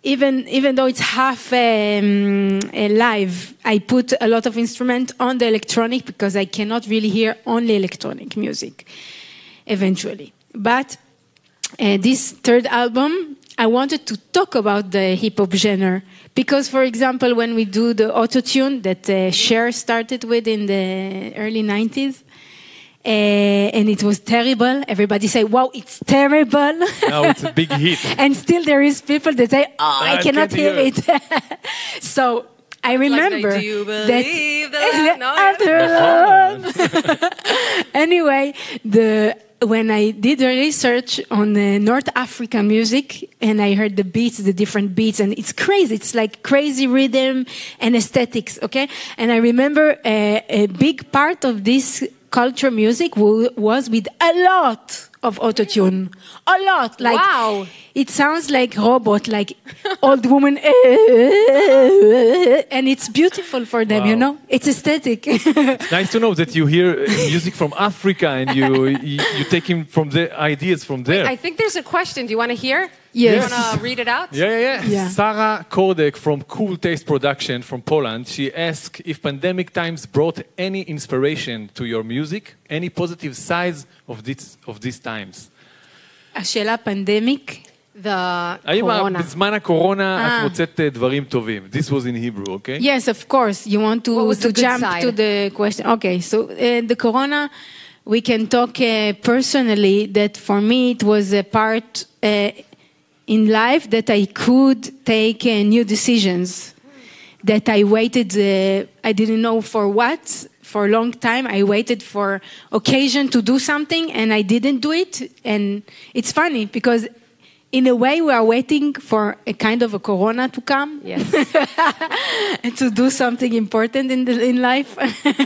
even even though it's half um, uh, live, I put a lot of instrument on the electronic because I cannot really hear only electronic music eventually. But uh, this third album, I wanted to talk about the hip hop genre because, for example, when we do the auto-tune that uh, Cher started with in the early nineties, uh, and it was terrible. Everybody say, wow, it's terrible. Now it's a big hit. And still there is people that say, oh, I, I cannot can't hear hear it. So I remember Like, do you that believe that? No, after love. Anyway, the when I did the research on uh, North African music and I heard the beats, the different beats, and it's crazy. It's like crazy rhythm and aesthetics, okay? And I remember uh, a big part of this culture music w- was with a lot of autotune. A lot. Like, Wow. It sounds like robot, like old woman. And it's beautiful for them, Wow. you know? It's aesthetic. It's nice to know that you hear uh, music from Africa and you you, you take him from the ideas from there. I think there's a question. Do you want to hear? Yes. You want to read it out? Yeah, yeah, yeah. Yeah. Sarah Kordek from Cool Taste Production from Poland. She asked if pandemic times brought any inspiration to your music, any positive sides of this of these times. השאלה פנדמיק. The האם corona. בזמן הקורונה אה. את מוצאת אה, דברים טובים? This was in Hebrew, okay? Yes, of course. You want to, What was to the good jump side? to the question. Okay, so uh, the corona, we can talk uh, personally that for me it was a part uh, in life that I could take uh, new decisions. That I waited, uh, I didn't know for what, for a long time. I waited for occasion to do something and I didn't do it. And it's funny because in a way we are waiting for a kind of a corona to come. Yes. And to do something important in, the, in life.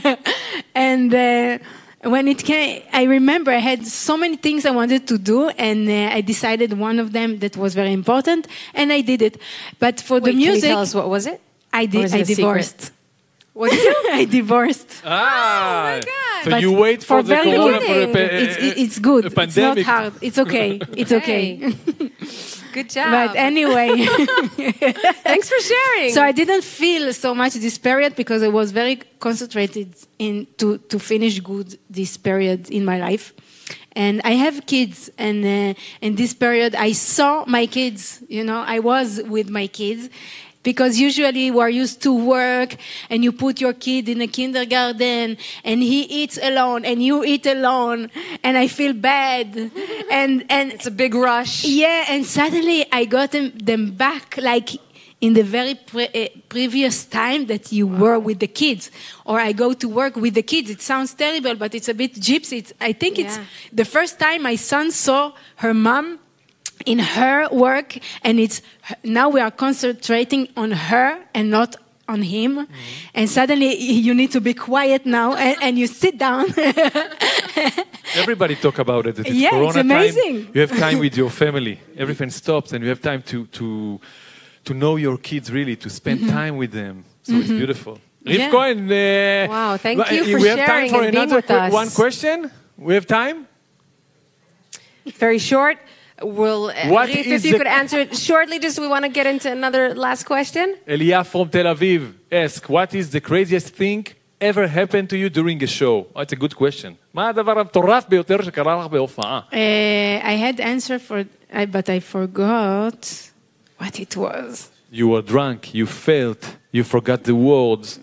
And uh, when it came, I remember I had so many things I wanted to do, and uh, I decided one of them that was very important, and I did it. But for Wait, the music, can you tell us what was it? I Or did. is it I a secret? divorced. What did you? I divorced. Ah, so But you wait for, the very corona good. for a, pa- It's, it's good. a It's not pandemic. hard. It's okay. It's okay. Good job. But anyway. Thanks for sharing. So I didn't feel so much this period because I was very concentrated in to, to finish good this period in my life. And I have kids, and uh, in this period I saw my kids, you know, I was with my kids. Because usually we're used to work and you put your kid in a kindergarten and he eats alone and you eat alone and I feel bad. And, and it's a big rush. Yeah, and suddenly I got them, them back like in the very pre- uh, previous time that you were with the kids. Or I go to work with the kids. It sounds terrible, but it's a bit gypsy. It's, I think it's Yeah. the first time my son saw her mom in her work, and it's now we are concentrating on her and not on him. Mm-hmm. And suddenly you need to be quiet now, and, and you sit down. Everybody talk about it. That it's Yeah, it's corona amazing. Time. You have time with your family. Everything stops, and you have time to to to know your kids really, to spend Mhm. time with them. So it's Mhm. beautiful. Yeah. Riv Cohen. Uh, Wow, thank but, you uh, for we have time sharing for and being another with que- us. one question. We have time. Very short. We'll, uh, What Rif, is if you the- could answer it shortly, just we want to get into another last question. Elia from Tel Aviv asks, what is the craziest thing ever happened to you during a show? Oh, it's a good question. מה הדבר המטורף ביותר שקרה לך בהופעה? Uh, I had answer for, I, but I forgot what it was. You were drunk, you failed, you forgot the words.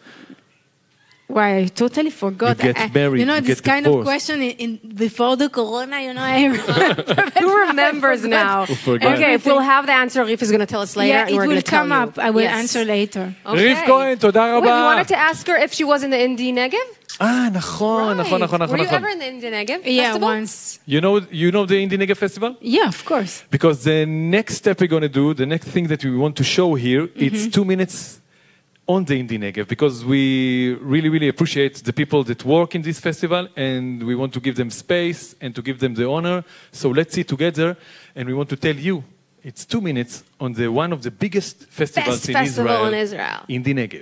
Why I totally forgot. You get I- married, you know, you this get kind of divorced. question in, in before the corona. You know, I Who remembers now? Who forgot? Okay, if we'll have the answer, Rif is going to tell us later. Yeah, and it we're will gonna tell come you. up. I will Yes. answer later. Okay. Rif Cohen, תודה Wait, we רבה. wanted to ask her if she was in the Indie Negev. אה, נכון, נכון, נכון, Were נכון, you נכון. ever in the Indie Negev Yeah, festival? once. You know, you know the Indie Negev Festival? Yeah, of course. Because the next step we're going to do, the next thing that we want to show here, it's Mhm. two minutes on the Indie Negev, because we really, really appreciate the people that work in this festival, and we want to give them space and to give them the honor. So let's see together, and we want to tell you, it's two minutes on the one of the biggest festivals Best in festival Israel, in Israel. Indie Negev.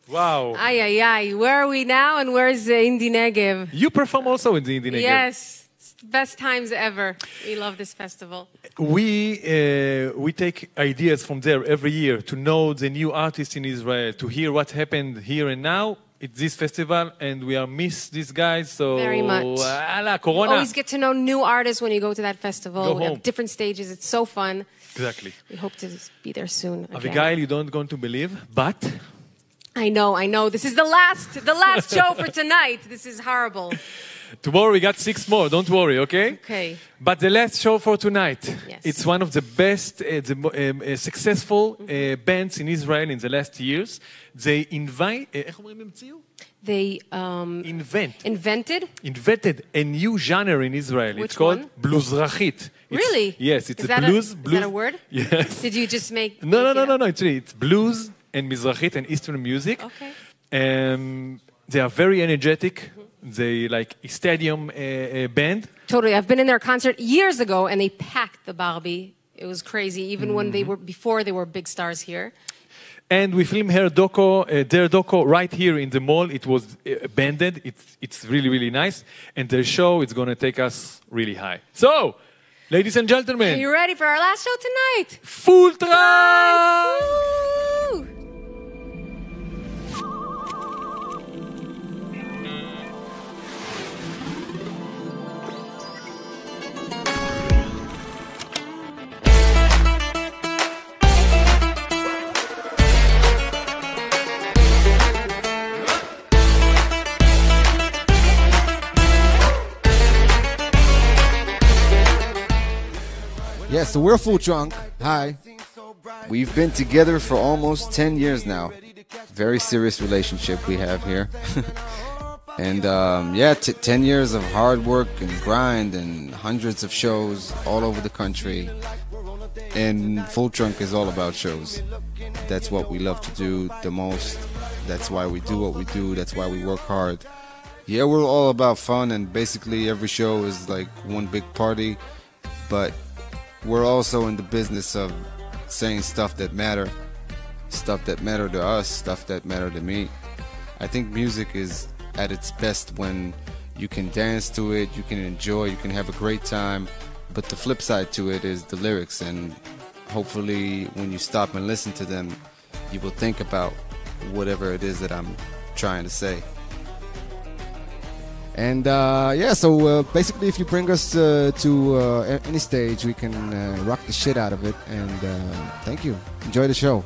Wow. Ay, ay, ay. Where are we now and where's uh, Indie Negev? You perform also in the Indie Negev. Yes. It's the best times ever. We love this festival. We uh, we take ideas from there every year to know the new artists in Israel, to hear what happened here and now. It's this festival, and we are miss these guys. So Very much. Ala, You Corona. always get to know new artists when you go to that festival. Go we home. have different stages. It's so fun. Exactly. We hope to be there soon. Again. Abigail, you don't going to believe, but I know, I know. This is the last, the last show for tonight. This is horrible. tomorrow we got six more. Don't worry, okay? Okay. But the last show for tonight, Yes. it's one of the best, uh, the, mo- um, uh, successful uh, bands in Israel in the last years. They invite, uh, איך אומרים המציאו? They um, invent, invented. invented a new genre in Israel. Which it's called one? bluesrachit. It's- Really? Yes, it's Is a that blues. A, blues. Is that a word? Yes. Did you just make? No, no, make no, it no, up? no. It's really it's blues and Mizrachit and Eastern music. Okay. Um, they are very energetic. They like a stadium uh, uh, band. Totally. I've been in their concert years ago, and they packed the Barbie. It was crazy. Even when they were before they were big stars here. And we filmed her doco, uh, their doco right here in the mall. It was uh, abandoned. It's it's really really nice. And their show is going to take us really high. So, ladies and Are gentlemen, you ready for our last show tonight? Full Trance! Woo! Yeah, so we're Full Trunk. Hi. We've been together for almost ten years now. Very serious relationship we have here. and um, yeah, t- ten years of hard work and grind and hundreds of shows all over the country. And Full Trunk is all about shows. That's what we love to do the most. That's why we do what we do. That's why we work hard. Yeah, we're all about fun, and basically every show is like one big party. But we're also in the business of saying stuff that matter, stuff that matter to us, stuff that matter to me. I think music is at its best when you can dance to it, you can enjoy, you can have a great time. But the flip side to it is the lyrics, and hopefully when you stop and listen to them, you will think about whatever it is that I'm trying to say. And uh, yeah, so uh, basically if you bring us uh, to uh, any stage, we can uh, rock the shit out of it. And uh, thank you. Enjoy the show.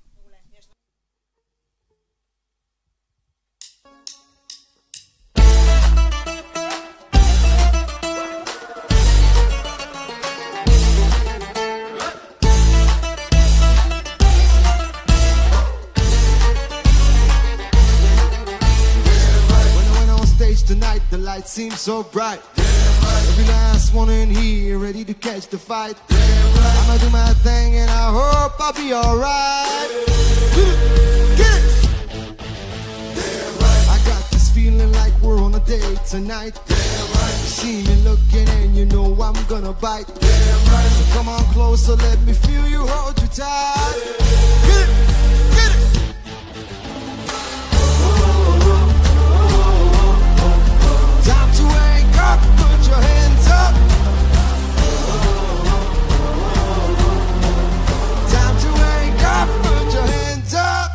Tonight the light seems so bright. Every last one in here ready to catch the fight. I'ma do my thing and I hope I'll be alright. Get it! I got this feeling like we're on a date tonight. You see me looking and you know I'm gonna bite. So come on closer, let me feel you, hold you tight. Get it! Time to wake up, put your hands up. Time to wake up, put your hands up.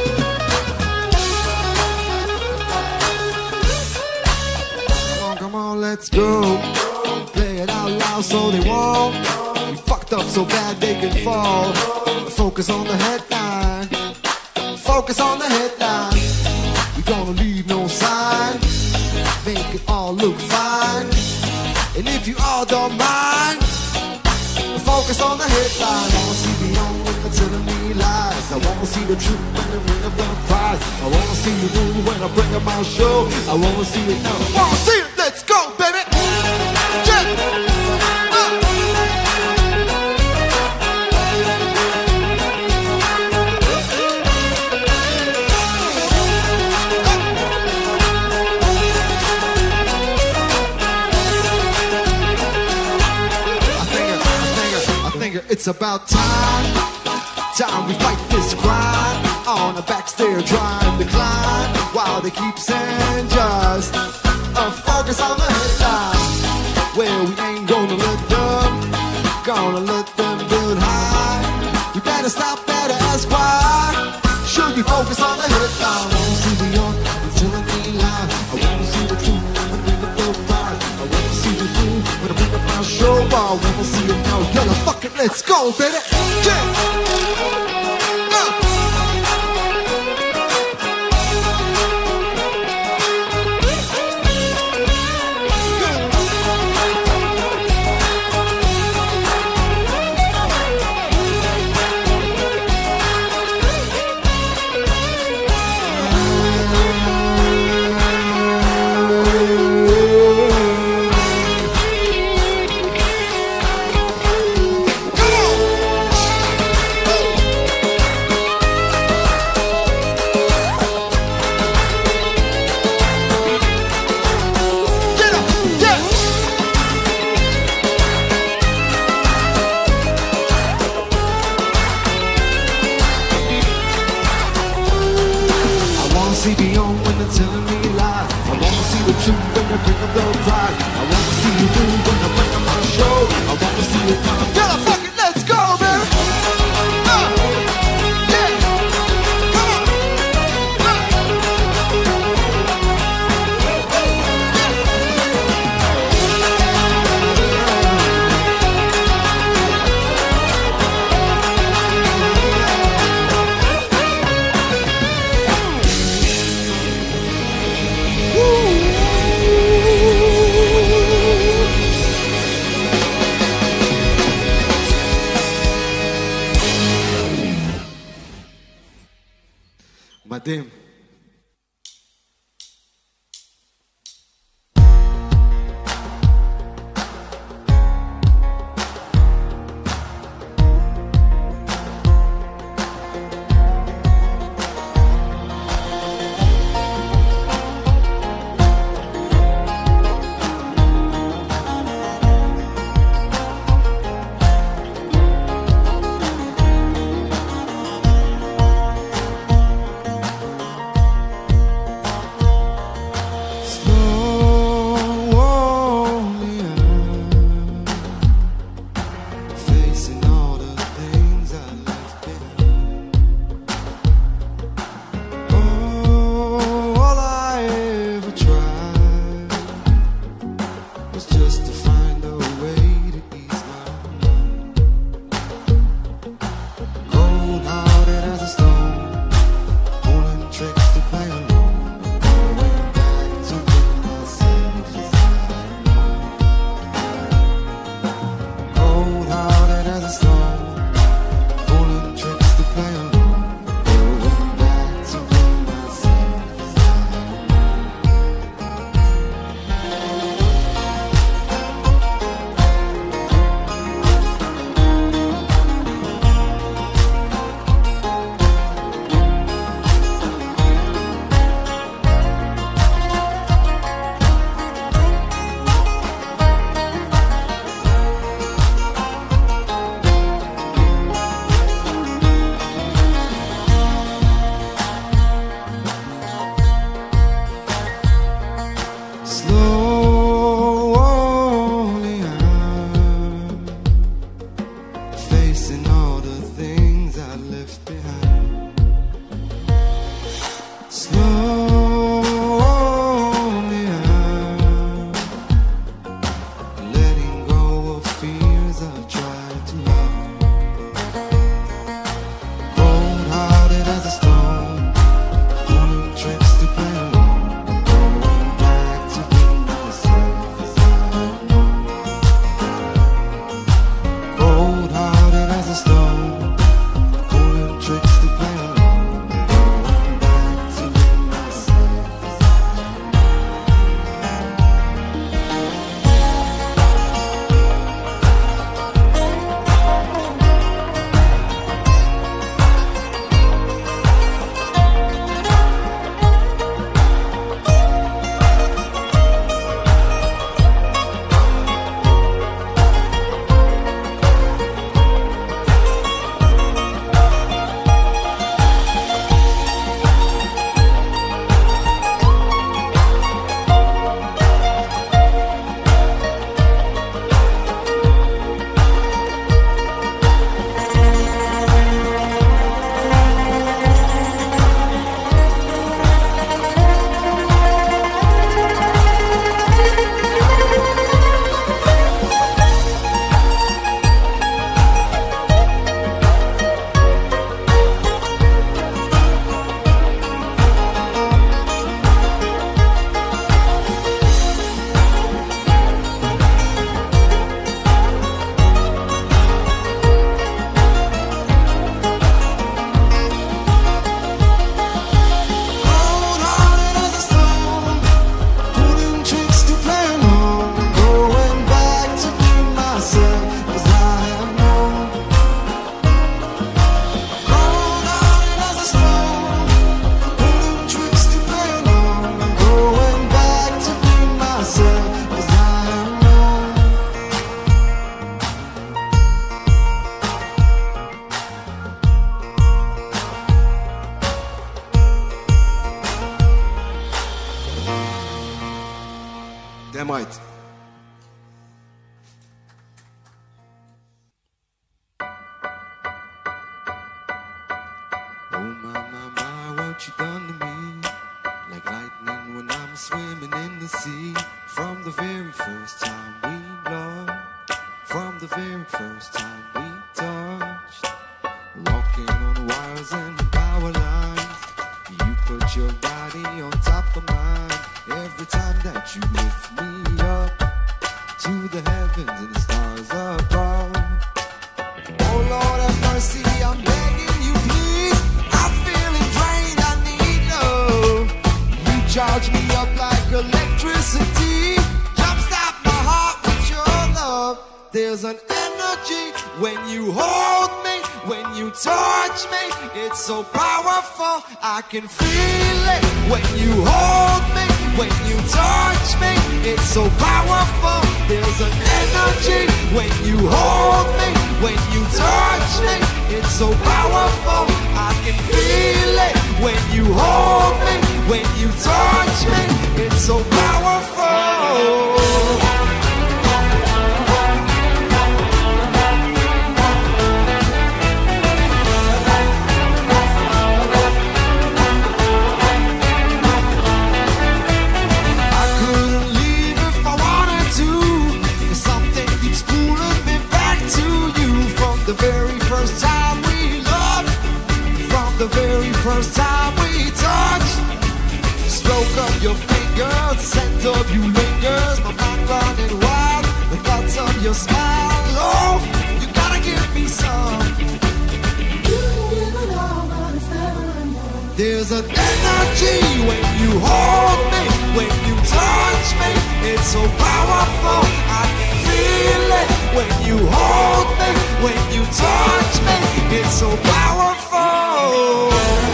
Come on, come on, let's go. Play it out loud so they won't. We fucked up so bad they can fall. Focus on the headline. Focus on the headline. We're gonna leave no sign. Make it all look fine. And if you all don't mind, focus on the headline. I wanna see beyond when they're telling me lies. I wanna see the truth when they win the prize. I wanna see you move when I bring up my show. I wanna see it now. I wanna see it. Let's go, baby. Yeah. It's about time, time we fight this crime. On a backstairs drive, decline, while they keep saying just a focus on the headline. Well, we ain't gonna let them, gonna let them build high. You better stop, better ask why. Should we focus on the headline? I wanna see beyond the telling me lie. I wanna see the truth when we the build pride. I wanna see the truth when I bring up my show. I wanna see it now, yalla, fuck it, let's go, baby. Yeah. מדהים. Damn right. Oh my, my, my, what you done to me? Like lightning when I'm swimming in the sea. From the very first time we loved, from the very first time we touched, walking on wires and power lines. You put your body on top of mine. Every time that you lift me up to the heavens and the stars above. Oh Lord have mercy, I'm begging you please. I'm feeling drained, I need love. You charge me up like electricity. Jumpstart my heart with your love. There's an energy when you hold me, when you touch me. It's so powerful, I can feel it. When you hold me, when you touch me, it's so powerful. There's an energy when you hold me, when you touch me. It's so powerful, I can feel it. When you hold me, when you touch me, it's so powerful. The very first time we loved, from the very first time we touched, stroke of your fingers, the scent of you lingers, my mind running wild, the thoughts of your smile. Oh, you gotta give me some. You can give it all, but it's never enough. There's an energy when you hold me, when you touch me. It's so powerful, I can feel it. When you hold me, when you touch me, it's so powerful.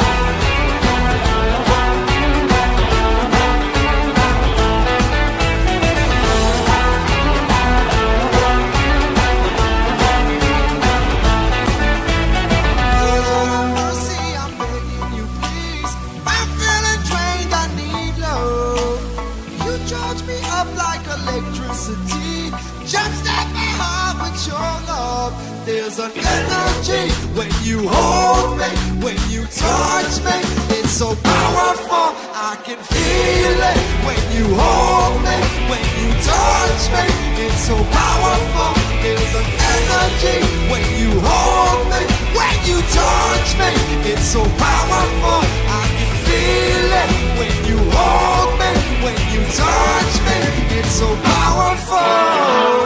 Mercy, I'm begging you, please. I'm feeling drained, I need love. You charge me up like electricity. Jumpstart my heart with your love. There's an energy when you hold me, when you touch me. It's so powerful, I can feel it. When you hold me, when you touch me. It's so powerful. There's an energy when you hold me, when you touch me. It's so powerful, I can feel it. When you hold me, when you touch me. It's so powerful.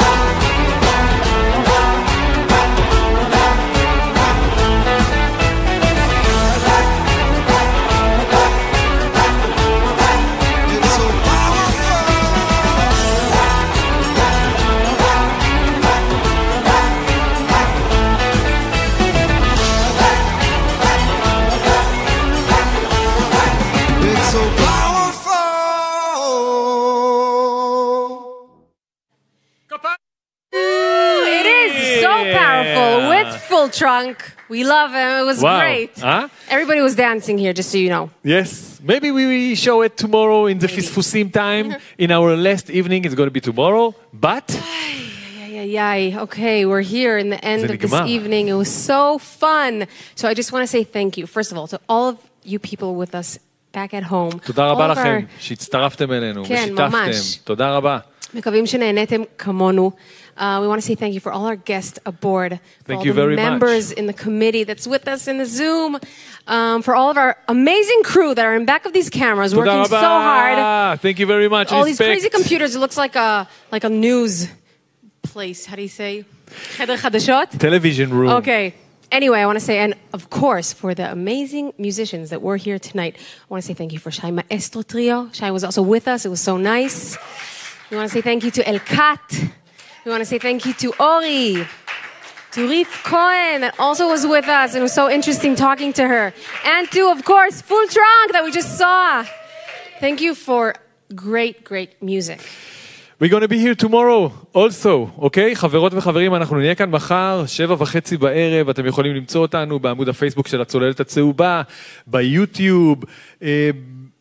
Full trunk. We love him. It was Wow. great. Huh? Everybody was dancing here, just so you know. Yes. Maybe we will show it tomorrow in the Fisfusim time. In our last evening, it's going to be tomorrow. But Yeah, yeah, yeah. Okay, we're here in the end זה of this נגמר. evening. It was so fun. So I just want to say thank you, first of all, to all of you people with us back at home. תודה All רבה of לכם our- שהצטרפתם אלינו כן, ושיתפתם. ממש. תודה רבה. מקווים שנהנתם כמונו. Uh, we want to say thank you for all our guests aboard, for Thank all you the very much. members in the committee that's with us in the Zoom, um, for all of our amazing crew that are in back of these cameras תודה working רבה. so hard. Thank you very much. All these Respect. crazy computers, it looks like a like a news place. How do you say? חדר חדשות? Television room. Okay. Anyway, I want to say, and of course, for the amazing musicians that were here tonight, I want to say thank you for Shai Maestro Trio. Shai was also with us. It was so nice. We want to say thank you to El Kat. We want to say thank you to Ori, to Rif Cohen, that also was with us. It was so interesting talking to her. And to, of course, Full Trunk that we just saw. Thank you for great, great music. We're going to be here tomorrow also, אוקיי? חברות וחברים, אנחנו נהיה כאן מחר, שבע וחצי בערב, אתם יכולים למצוא אותנו בעמוד הפייסבוק של הצוללת הצהובה, ביוטיוב, אה,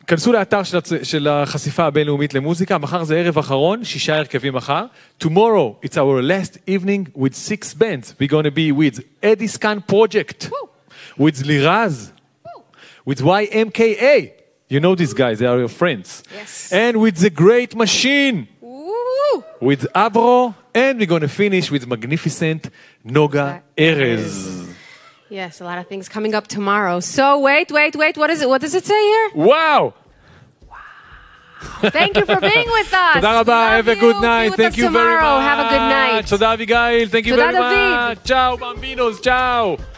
כנסו לאתר של, הצ... של החשיפה הבינלאומית למוזיקה, מחר זה ערב אחרון, שישה הרכבים מחר. Tomorrow, it's our last evening with six bands. We're going to be with Eddie Scan Project, Woo. with Liraz, Woo. with Y M K A. You know these guys, they are your friends. Yes. And with The Great Machine, Woo. with Abro, and we're going to finish with magnificent Noga Erez. Yes, a lot of things coming up tomorrow. So wait, wait, wait. What is it? What does it say here? Wow! Thank you for being with us. תודה רבה, have a good night. Thank you very much. Have a good night. תודה אביגיל, thank you תודה, very much. Ciao, bambinos, ciao.